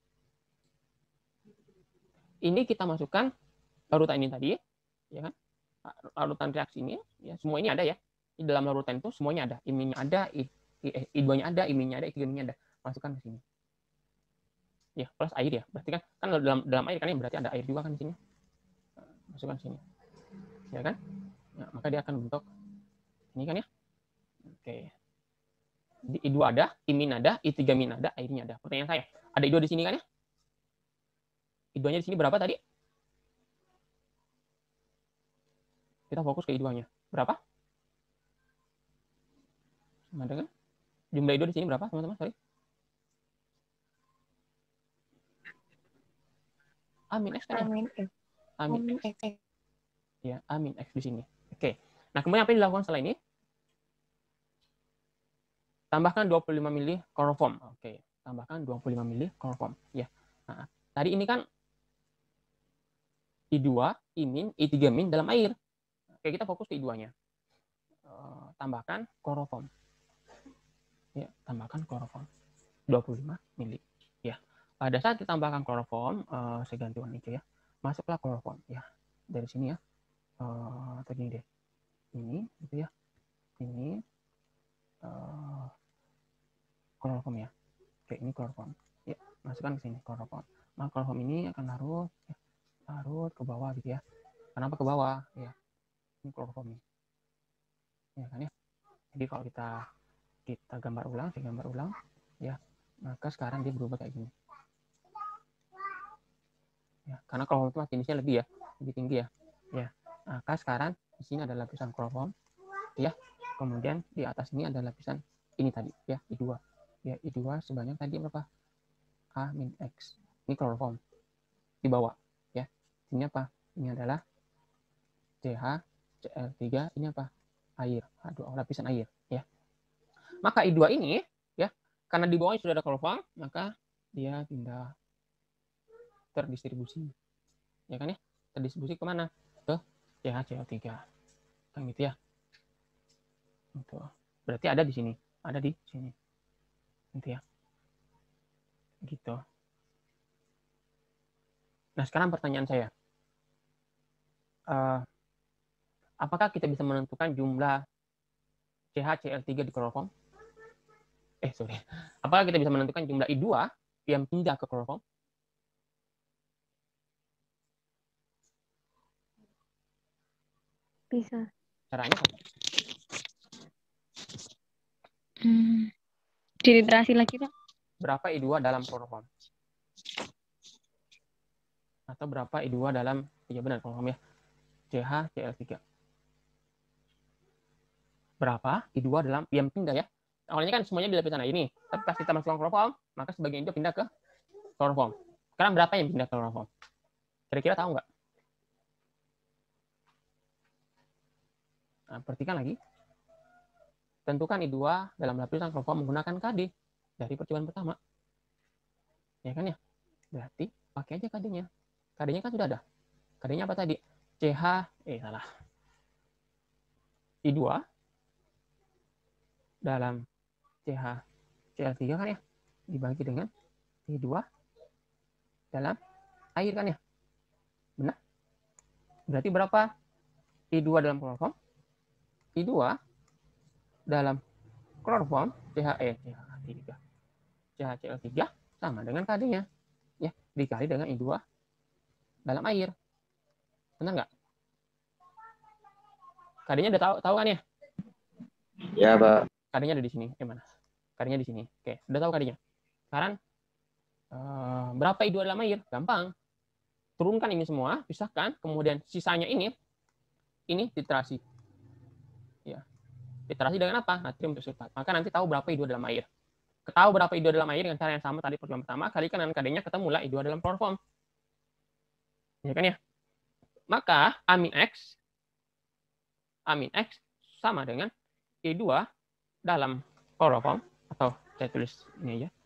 Ini kita masukkan larutan ini tadi, ya kan? Larutan reaksi ini, ya semua ini ada ya. Di dalam larutan itu semuanya ada. I-nya ada, I2-nya ada, I-nya ada, I3-nya ada. Masukkan ke sini. Ya, plus air ya. Berarti kan dalam air kan ya, berarti ada air juga kan di sini. Masukkan sini. Ya kan? Nah, maka dia akan bentuk ini kan ya. Oke. Di I2 ada, I-min ada, I3 min ada, airnya ada. Pertanyaan saya, ada I2 di sini kan ya? I2-nya di sini berapa tadi? Kita fokus ke I2-nya. Berapa? Sama dengan jumlah I2 di sini berapa, teman-teman? Sorry. A-X kan ya? Amin X. A-X. X. Ya, A-X di sini. Oke. Nah, kemudian apa yang dilakukan setelah ini? Tambahkan 25 mili kloroform. Oke, tambahkan 25 mili kloroform. Ya. Nah, tadi ini kan I2, I-, I3- dalam air. Oke, kita fokus ke I2-nya. Tambahkan kloroform. Ya, tambahkan kloroform. 25 mili. Ya. Pada saat ditambahkan kloroform, saya ganti warna hijau ya. Masuklah kloroform ya. Dari sini ya. Tadi deh. Ini gitu ya. Ini kloroform ya. Oke, ini kloroform. Ya, masukkan ke sini kloroform. Nah, kloroform ini akan larut ke bawah gitu ya. Kenapa ke bawah? Ya. Ini kloroform ini. Ya kan ya. Jadi kalau kita gambar ulang, saya gambar ulang ya. Maka sekarang dia berubah kayak gini. Ya, karena kloroform itu jenisnya lebih ya, lebih tinggi ya. Ya. Maka sekarang di sini ada lapisan kloroform ya. Kemudian di atas ini ada lapisan ini tadi ya, I2. Ya, I2 sebanyak tadi berapa? A-X. Ini kloroform. Di bawah ya. Ini apa? Ini adalah CH-Cl3, ini apa? Air. Aduh, lapisan air ya. Maka I2 ini ya, karena di bawahnya sudah ada kloroform, maka dia pindah terdistribusi. Ya kan ya? Terdistribusi kemana? Ke CH-Cl3. Kan gitu ya. Gitu. Berarti ada di sini, ada di sini. Gitu ya. Gitu. Nah, sekarang pertanyaan saya. Apakah kita bisa menentukan jumlah CH-Cl3 di kloroform? Sorry. Apakah kita bisa menentukan jumlah I2 yang pindah ke kloroform? Bisa. Caranya apa? Diliterasi lagi, Pak. Berapa I2 dalam kloroform? Atau berapa I2 dalam, ya benar kloroform ya, CH-Cl3. Berapa I2 dalam yang pindah ya? Awalnya kan semuanya di lapisan ini, tapi pas kita masukkan kloroform, maka sebagian itu pindah ke kloroform. Sekarang berapa yang pindah ke kloroform? Kira-kira tahu nggak? Nah, perhatikan lagi. Tentukan I2 dalam lapisan kloroform menggunakan KD dari percobaan pertama. Ya kan ya? Berarti pakai aja KD-nya. KD-nya kan sudah ada. KD-nya apa tadi? salah. I2 dalam CH-Cl3 kan ya? Dibagi dengan I2 dalam air kan ya? Benar? Berarti berapa I2 dalam kloroform? I2 dalam kloroform CH3 sama dengan KD-nya ya, dikali dengan I2 dalam air. Benar nggak? KD-nya udah tahu kan ya? Ya, Pak. KD-nya ada di sini. Mana? KD-nya di sini. Oke, udah tahu KD-nya. Sekarang berapa I2 dalam air? Gampang. Turunkan ini semua, pisahkan, kemudian sisanya ini titrasi. Ya. Titrasi dengan apa? Natrium sulfat. Maka nanti tahu berapa I2 dalam air. Tahu berapa I2 dalam air dengan cara yang sama tadi percobaan pertama, kalikan dengan KD-nya, ketemulah I2 dalam kloroform. Ya kan ya? Maka A-X sama dengan I2 dalam kloroform, atau saya tulis ini aja.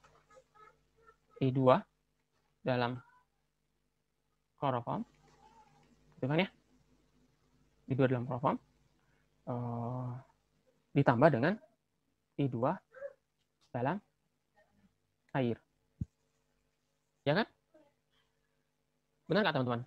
I2 dalam kloroform. Itu kan ya? I2 dalam kloroform ditambah dengan I2 dalam air. Ya kan? Benar nggak teman-teman?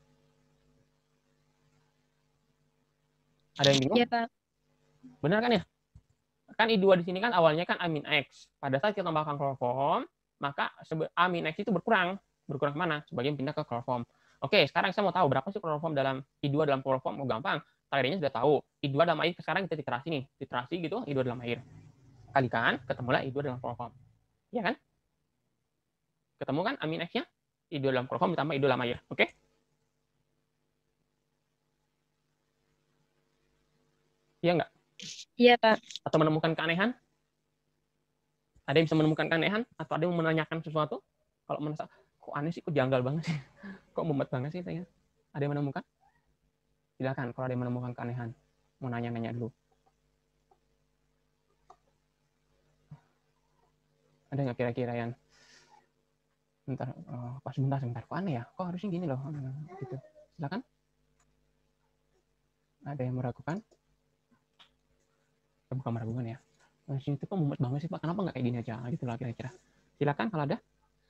Ada yang bingung? Iya, Pak. Benar kan ya? Kan I2 di sini kan awalnya kan A-X. Pada saat kita tambahkan kloroform, maka A-X itu berkurang. Berkurang kemana? Sebagian pindah ke kloroform. Oke, sekarang saya mau tahu berapa sih kloroform dalam I2 dalam kloroform? Oh, gampang. KD-nya sudah tahu. I2 dalam air, sekarang kita titrasi nih. Titrasi gitu, I2 dalam air. Kalikan, ketemulah I2 dalam kloroform. Iya kan? Ketemu kan A-X-nya? I2 dalam kloroform ditambah I2 dalam air. Oke? Iya nggak? Iya, Pak. Atau menemukan keanehan? Ada yang bisa menemukan keanehan? Atau ada yang menanyakan sesuatu? Kalau merasa, kok aneh sih, kok janggal banget sih? Kok mumet banget sih? Ada yang menemukan? Silakan kalau ada yang menemukan keanehan. Mau nanya-nanya dulu. Ada nggak kira-kira yang bentar, pas sebentar, kok aneh ya? Kok harusnya gini loh? Gitu. Silakan. Ada yang meragukan? Bukan meragukan ya. Di sini tuh kok mumet banget sih Pak? Kenapa nggak kayak gini aja? Gitu lah kira-kira. Silakan kalau ada.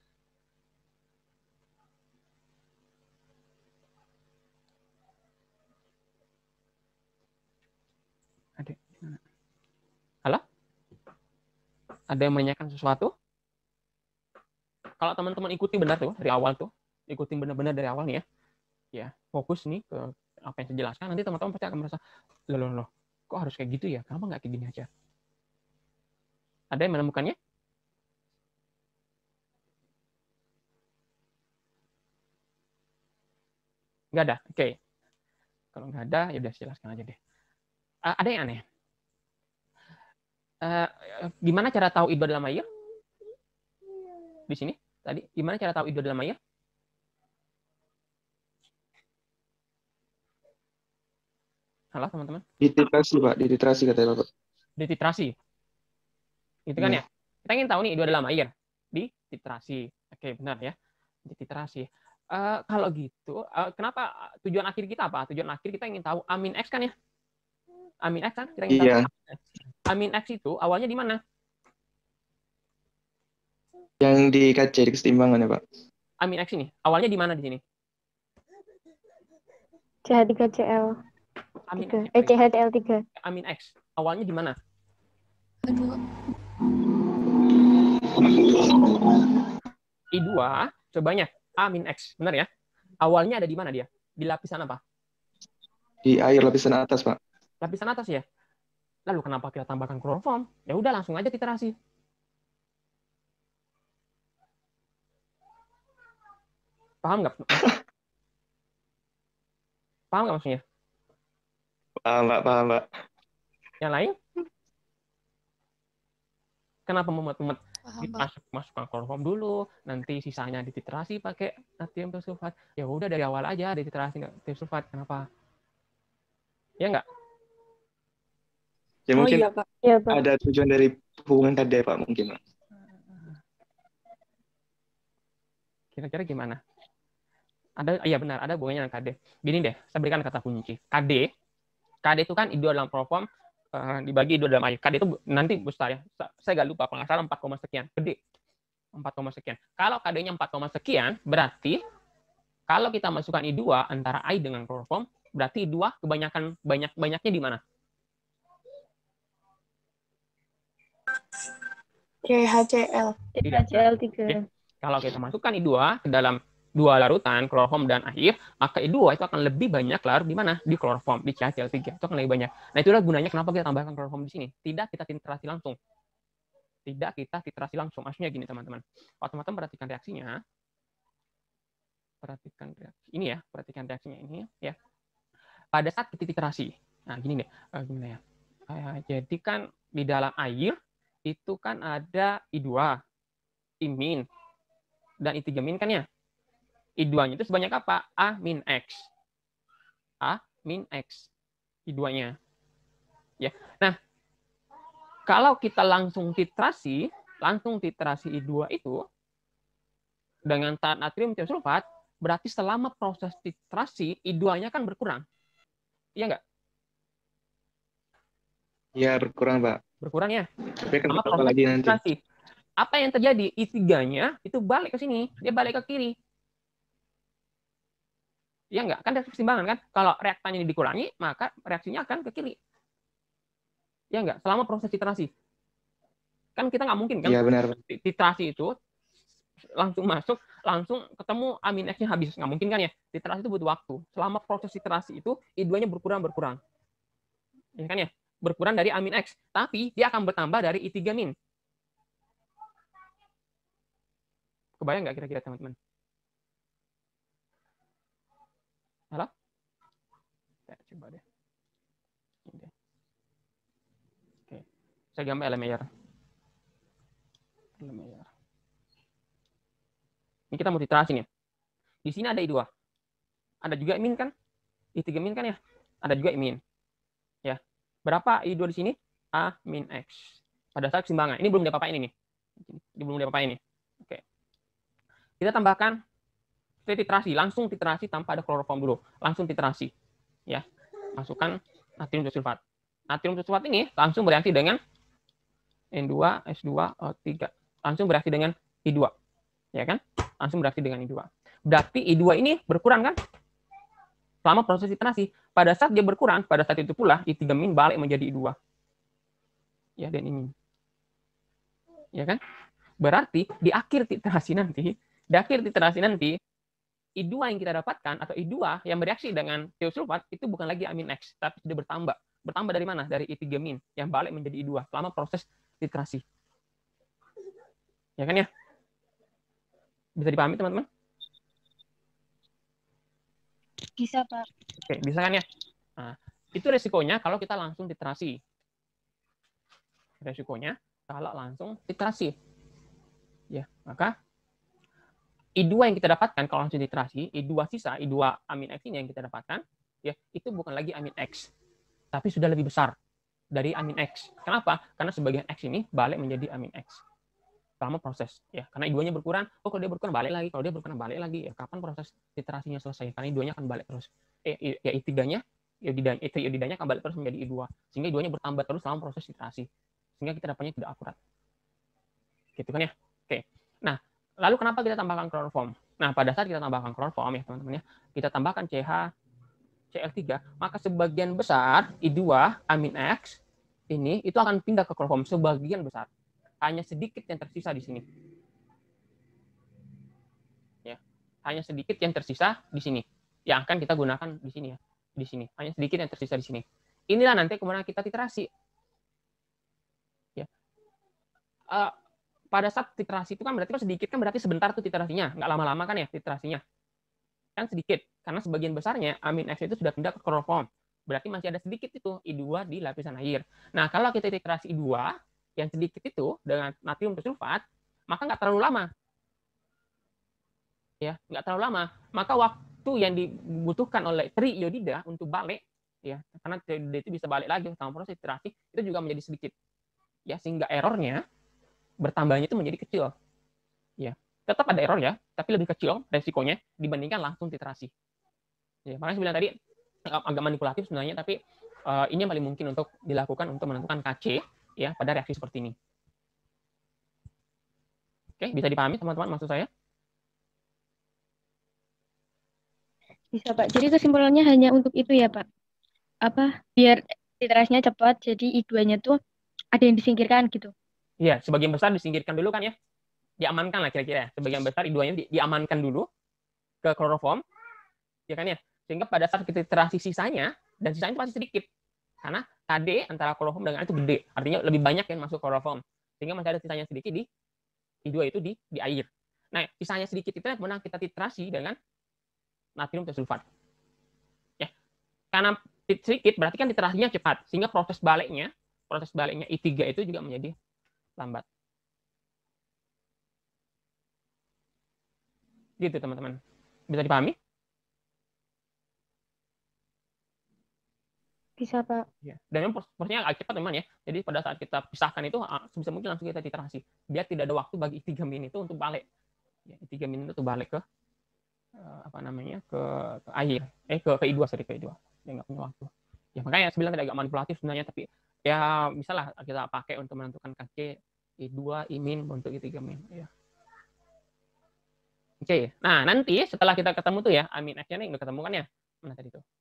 Ada. Halo? Ada yang menanyakan sesuatu? Kalau teman-teman ikuti benar tuh dari awal tuh, ikutin benar-benar dari awal nih ya fokus nih ke apa yang saya jelaskan, nanti teman-teman pasti akan merasa, loh, kok harus kayak gitu ya? Kenapa nggak kayak gini aja? Ada yang menemukannya? Nggak ada? Oke. Kalau nggak ada, ya udah jelaskan aja deh. Ada yang aneh? Gimana cara tahu I2 dalam air? Di sini tadi, gimana cara tahu I2 dalam air? Halo teman-teman. Dititrasi Pak, dititrasi katanya Bapak. Dititrasi. Itu kan ya. Kita ingin tahu nih I2 dalam air. Dititrasi. Oke, benar ya. Dititrasi. Kalau gitu, kenapa tujuan akhir kita apa? Tujuan akhir kita ingin tahu amin X kan ya? Amin X kan? Kita ingin tahu. Amin X itu awalnya di mana? Yang di KC, di kesetimbangan ya Pak. Amin X ini awalnya di mana di sini? CH3Cl. Amin CH3. Amin X awalnya di mana? Aduh. I2 sebanyak amin X, benar ya? Awalnya ada di mana dia? Di lapisan apa? Di air lapisan atas Pak. Lapisan atas ya. Lalu kenapa kita tambahkan kloroform? Ya udah langsung aja titrasi. Paham nggak? Paham nggak maksudnya? Paham Pak. Yang lain? Kenapa memuat-muat? Paham, Masukkan kloroform dulu, nanti sisanya dititrasi pakai natrium sulfat. Ya udah dari awal aja dititrasi natrium sulfat. Kenapa? Ya nggak? Ya mungkin iya, Pak. Iya, Pak. ada tujuan dari hubungan tadi Pak mungkin Pak. Kira-kira gimana? Iya benar, ada hubungannya dengan KD. Gini deh, saya berikan kata kunci. KD itu kan I2 dalam kloroform dibagi I2 dalam air. KD itu nanti besar ya. Saya nggak lupa, kalau nggak salah 4, sekian. Gede. 4, sekian. Kalau KD-nya 4, sekian, berarti kalau kita masukkan I2 antara air dengan kloroform, berarti I2 banyaknya di mana? CHCl. CH3. Kalau kita masukkan I2 ke dalam 2 larutan, kloroform dan air, maka I2 itu akan lebih banyak larut di mana? Di kloroform, di CH3. Itu akan lebih banyak. Nah, itulah gunanya kenapa kita tambahkan kloroform di sini. Tidak kita titrasi langsung. Maksudnya gini, teman-teman. Kalau teman-teman perhatikan reaksinya, perhatikan reaksinya ini ya. Pada saat kita titrasi. Nah, gini deh. Gimana ya? Jadi kan di dalam air itu kan ada I2, I-, dan I3- kan ya. I2-nya itu sebanyak apa? A-X. A-X. I2-nya. Ya. Nah, kalau kita langsung titrasi I2 itu dengan natrium tiosulfat, berarti selama proses titrasi I2-nya kan berkurang. Iya nggak? Iya, berkurang Pak. Berkurang ya. Tapi kan Sama lagi nanti. titrasi. Apa yang terjadi? I3-nya itu balik ke sini, dia balik ke kiri. Ya enggak? Kan dari keseimbangan kan? Kalau reaktannya ini dikurangi, maka reaksinya akan ke kiri. Ya enggak? Selama proses titrasi. Kan kita nggak mungkin kan? Iya, benar. Titrasi itu langsung masuk, langsung ketemu amin X-nya habis. Nggak mungkin kan ya? Titrasi itu butuh waktu. Selama proses titrasi itu, I2-nya berkurang. Ya kan ya? Berkurang dari amin X. Tapi dia akan bertambah dari I3-. Kebayang nggak kira-kira teman-teman? Halo? Coba deh. Saya gambar LMAR. Ini kita mau iterasi nih. Di sini ada I2. Ada juga I min kan? I3 min kan ya? Ada juga I min. Ya. Berapa I2 di sini? A min X. Pada saat keseimbangan. Ini belum diapa-apain ini. Ini belum diapa-apain ini. Oke. Kita tambahkan titrasi, langsung titrasi tanpa ada kloroform dulu. Langsung titrasi. Ya. Masukkan natrium sulfat. Natrium sulfat ini langsung bereaksi dengan N2, S2, O3. Langsung bereaksi dengan I2. Ya kan? Langsung bereaksi dengan I2. Berarti I2 ini berkurang kan? Selama proses titrasi. Pada saat dia berkurang, pada saat itu pula I3 min balik menjadi I2. Ya, dan ini. Ya kan? Berarti di akhir titrasi nanti, I2 yang kita dapatkan atau I2 yang bereaksi dengan tiosulfat itu bukan lagi amin X, tapi sudah bertambah. Bertambah dari mana? Dari I3 min yang balik menjadi I2 selama proses titrasi. Ya kan ya? Bisa dipahami teman-teman? Bisa, Pak. Oke, bisa kan ya? Nah, itu resikonya kalau kita langsung titrasi. Resikonya kalau langsung titrasi. Ya, maka I2 yang kita dapatkan kalau langsung titrasi, I2 sisa, I2 amin X ini yang kita dapatkan, ya, itu bukan lagi amin X, tapi sudah lebih besar dari amin X. Kenapa? Karena sebagian X ini balik menjadi amin X selama proses, ya. Karena I2-nya berkurang, kalau dia berkurang balik lagi, kalau dia berkurang balik lagi, ya kapan proses titrasinya selesai? Karena I2-nya akan balik terus. Ya I3-nya, iodidanya akan balik terus menjadi I2, sehingga I2-nya bertambah terus selama proses titrasi, sehingga kita dapatnya tidak akurat. Gitu kan ya? Oke. Nah, lalu kenapa kita tambahkan kloroform? Nah, pada saat kita tambahkan kloroform ya teman-teman ya, kita tambahkan CH Cl3, maka sebagian besar I2 amin X ini itu akan pindah ke kloroform sebagian besar. Hanya sedikit yang tersisa di sini. Ya, hanya sedikit yang tersisa di sini. Yang akan kita gunakan di sini ya. Di sini. Hanya sedikit yang tersisa di sini. Inilah nanti kemudian kita titrasi. Ya. Pada saat titrasi itu kan berarti sedikit kan berarti sebentar tuh titrasinya, nggak lama-lama kan ya titrasinya. Kan sedikit, karena sebagian besarnya amin X itu sudah pindah ke kloroform. Berarti masih ada sedikit itu I2 di lapisan air. Nah, kalau kita titrasi I2 yang sedikit itu dengan natrium sulfat, maka nggak terlalu lama. Ya, nggak terlalu lama. Maka waktu yang dibutuhkan oleh triiodida untuk balik, ya, karena triiodida itu bisa balik lagi selama proses titrasi, itu juga menjadi sedikit. Ya, sehingga errornya bertambahnya itu menjadi kecil. Ya, tetap ada error ya, tapi lebih kecil resikonya dibandingkan langsung titrasi. Ya, makanya saya bilang tadi agak manipulatif sebenarnya, tapi ini yang paling mungkin untuk dilakukan untuk menentukan KC ya pada reaksi seperti ini. Oke, bisa dipahami teman-teman maksud saya? Bisa, Pak. Jadi kesimpulannya hanya untuk itu ya, Pak. Apa? Biar titrasinya cepat, jadi I2-nya tuh ada yang disingkirkan gitu. Iya, sebagian besar disingkirkan dulu kan ya. Diamankan lah kira-kira. Sebagian besar I2-nya diamankan dulu ke kloroform. Ya kan ya? Sehingga pada saat kita titrasi sisanya, dan sisanya itu pasti sedikit. Karena KD antara kloroform dengan itu gede. Artinya lebih banyak yang masuk kloroform. Sehingga masih ada sisanya sedikit di I2 itu di air. Nah, sisanya sedikit itu kemudian kita titrasi dengan natrium sulfat. Ya. Karena sedikit berarti kan titrasinya cepat. Sehingga proses baliknya I3 itu juga menjadi lambat. Gitu teman-teman. Bisa dipahami? Bisa, Pak. Ya. Dan prosesnya agak cepat teman ya. Jadi pada saat kita pisahkan itu sebisa mungkin langsung kita titrasi. Biar tidak ada waktu bagi I3 min itu untuk balik. Ya, I3 min itu balik ke ke air. Ke I2 sorry ke I2. Dia nggak punya waktu. Ya makanya saya bilang tadi agak manipulatif sebenarnya, tapi ya misalnya kita pakai untuk menentukan KC I2 I min untuk I3 min. Ya. Oke. Nah nanti setelah kita ketemu tuh ya amin X-nya nih udah ketemu kan ya? Mana tadi tuh?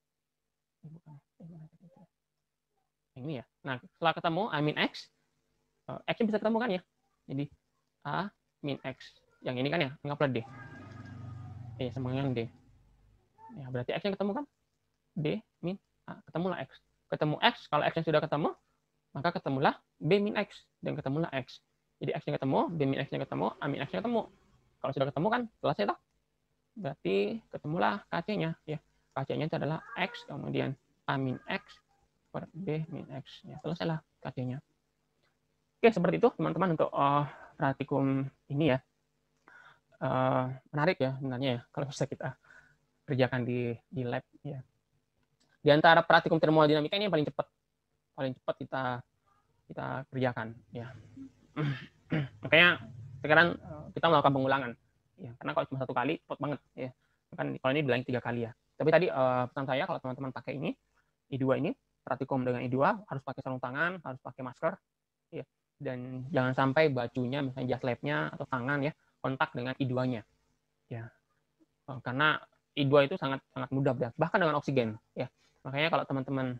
Ini ya. Nah, setelah ketemu amin X, X-nya bisa ketemu kan ya? Jadi A min X. Yang ini kan ya, anggaplah D. Sama dengan D. Ya, berarti X-nya ketemu kan? D min A. Ketemulah X. Ketemu X, kalau X-nya sudah ketemu, maka ketemulah B min X. Dan ketemulah X. Jadi X-nya ketemu, B min X-nya ketemu, A min X-nya ketemu. Kalau sudah ketemu kan, selesai tak? Berarti ketemulah KC-nya. Ya. KC-nya itu adalah X, kemudian A min X, per B min X. Ya, selesailah KC-nya. Oke, seperti itu teman-teman untuk praktikum ini ya. Menarik ya sebenarnya ya kalau bisa kita kerjakan di lab ya. Di antara praktikum termodinamika ini yang paling cepat kita kerjakan ya. Makanya sekarang kita melakukan pengulangan ya, karena kalau cuma 1 kali cepat banget ya. Kan kalau ini bilang 3 kali ya. Tapi tadi pesan saya kalau teman-teman pakai ini I2 ini praktikum dengan I2 harus pakai sarung tangan, harus pakai masker ya. Dan jangan sampai bajunya misalnya jas labnya atau tangan ya kontak dengan I2-nya ya. Karena I2 itu sangat mudah bahkan dengan oksigen ya. Makanya kalau teman-teman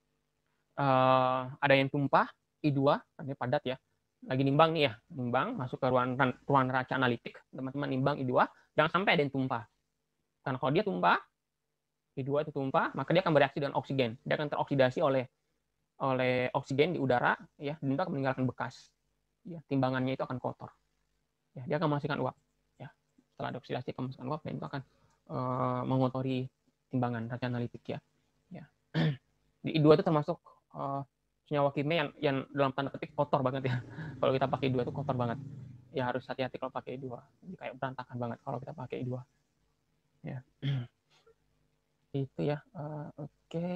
ada yang tumpah I2 ini padat ya, lagi nimbang nih ya, nimbang masuk ke ruang neraca analitik, teman-teman nimbang I2, jangan sampai ada yang tumpah. Karena kalau dia tumpah, I2 itu tumpah, maka dia akan bereaksi dengan oksigen. Dia akan teroksidasi oleh oksigen di udara ya, dan itu akan meninggalkan bekas. Ya, timbangannya itu akan kotor. Ya, dia akan menghasilkan uap. Ya, setelah dioksidasi akan menghasilkan uap dan itu akan mengotori timbangan neraca analitik ya. Ya. Di I2 itu termasuk senyawa kimia yang dalam tanda petik kotor banget ya. Kalau kita pakai I2 itu kotor banget. Ya harus hati-hati kalau pakai I2. Jadi kayak berantakan banget kalau kita pakai I2. Ya. Itu ya. Oke.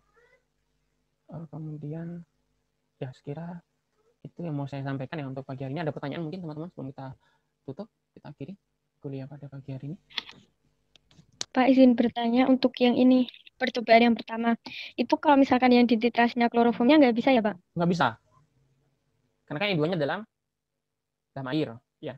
Kemudian ya sekira itu yang mau saya sampaikan ya untuk pagi hari ini. Ada pertanyaan mungkin teman-teman sebelum kita tutup, kita akhiri kuliah pada pagi hari ini. Pak, izin bertanya untuk yang ini, percobaan yang pertama. Itu kalau misalkan yang di titrasnya kloroformnya nggak bisa ya, Pak? Nggak bisa. Karena kan I2-nya dalam air. Ya.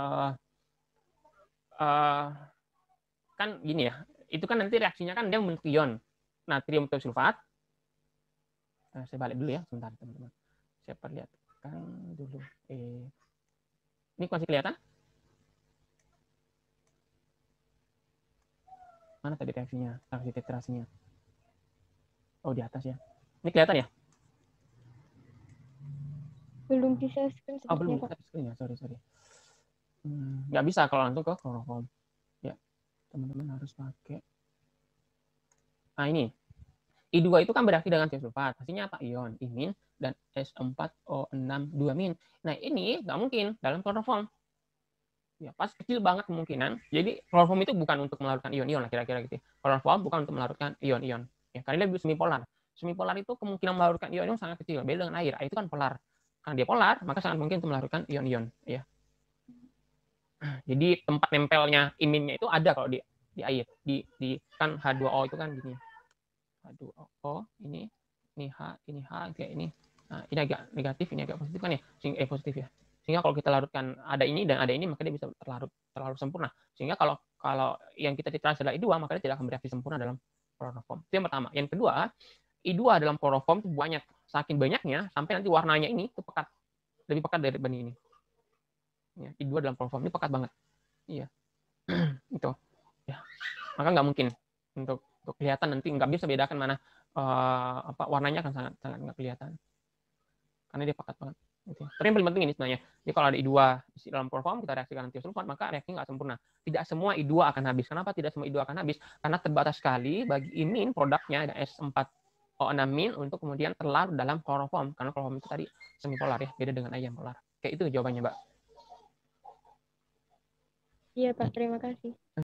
Kan gini ya, itu kan nanti reaksinya kan dia membentuk ion natrium tiosulfat. Saya balik dulu ya, sebentar teman-teman. Saya perlihatkan dulu. Ini masih kelihatan? Mana tadi reaksinya, reaksi titrasinya? Oh, di atas ya. Ini kelihatan ya? Belum bisa screen Oh, belum sepertinya, Pak. bisa screen ya, sorry. Nggak bisa kalau langsung ke kloroform. Ya, teman-teman harus pakai. Nah, ini. I2 itu kan bereaksi dengan tiosulfat. Hasilnya apa? Ion, imin, dan S4O6 2-. Nah, ini nggak mungkin dalam kloroform. Ya, pas kecil banget kemungkinan. Jadi kloroform itu bukan untuk melarutkan ion-ion lah kira-kira gitu. Kloroform bukan untuk melarutkan ion-ion. Ya, karena dia semipolar. Semipolar itu kemungkinan melarutkan ion-ion sangat kecil. Beda dengan air. Air itu kan polar. Karena dia polar, maka sangat mungkin untuk melarutkan ion-ion. Ya. Jadi tempat nempelnya iminnya itu ada kalau di air. Di kan H2O itu kan gini. H2O ini H, kayak ini. Nah, ini agak negatif, ini agak positif kan ya. Positif ya. Sehingga kalau kita larutkan ada ini dan ada ini, maka dia bisa terlarut sempurna. Sehingga kalau yang kita titrasi adalah I2, maka dia tidak akan bereaksi sempurna dalam kloroform. Itu yang pertama. Yang kedua, I2 dalam kloroform itu banyak. Saking banyaknya, sampai nanti warnanya ini itu pekat. Lebih pekat dari benih ini. Ya, I2 dalam kloroform ini pekat banget. Iya. Itu. Ya. Maka nggak mungkin untuk kelihatan, nanti nggak bisa bedakan mana warnanya akan sangat nggak kelihatan. Karena dia pekat banget. Gitu. Tapi yang paling penting ini sebenarnya, jadi kalau ada I2 dalam kloroform, kita reaksikan dengan tiosulfat, maka reaksi nggak sempurna. Tidak semua I2 akan habis. Kenapa tidak semua I2 akan habis? Karena terbatas sekali bagi imin produknya ada S4O6- untuk kemudian terlarut dalam kloroform. Karena kloroform itu tadi semipolar ya, beda dengan air yang polar. Kayak itu jawabannya, Mbak. Iya, Pak. Terima kasih.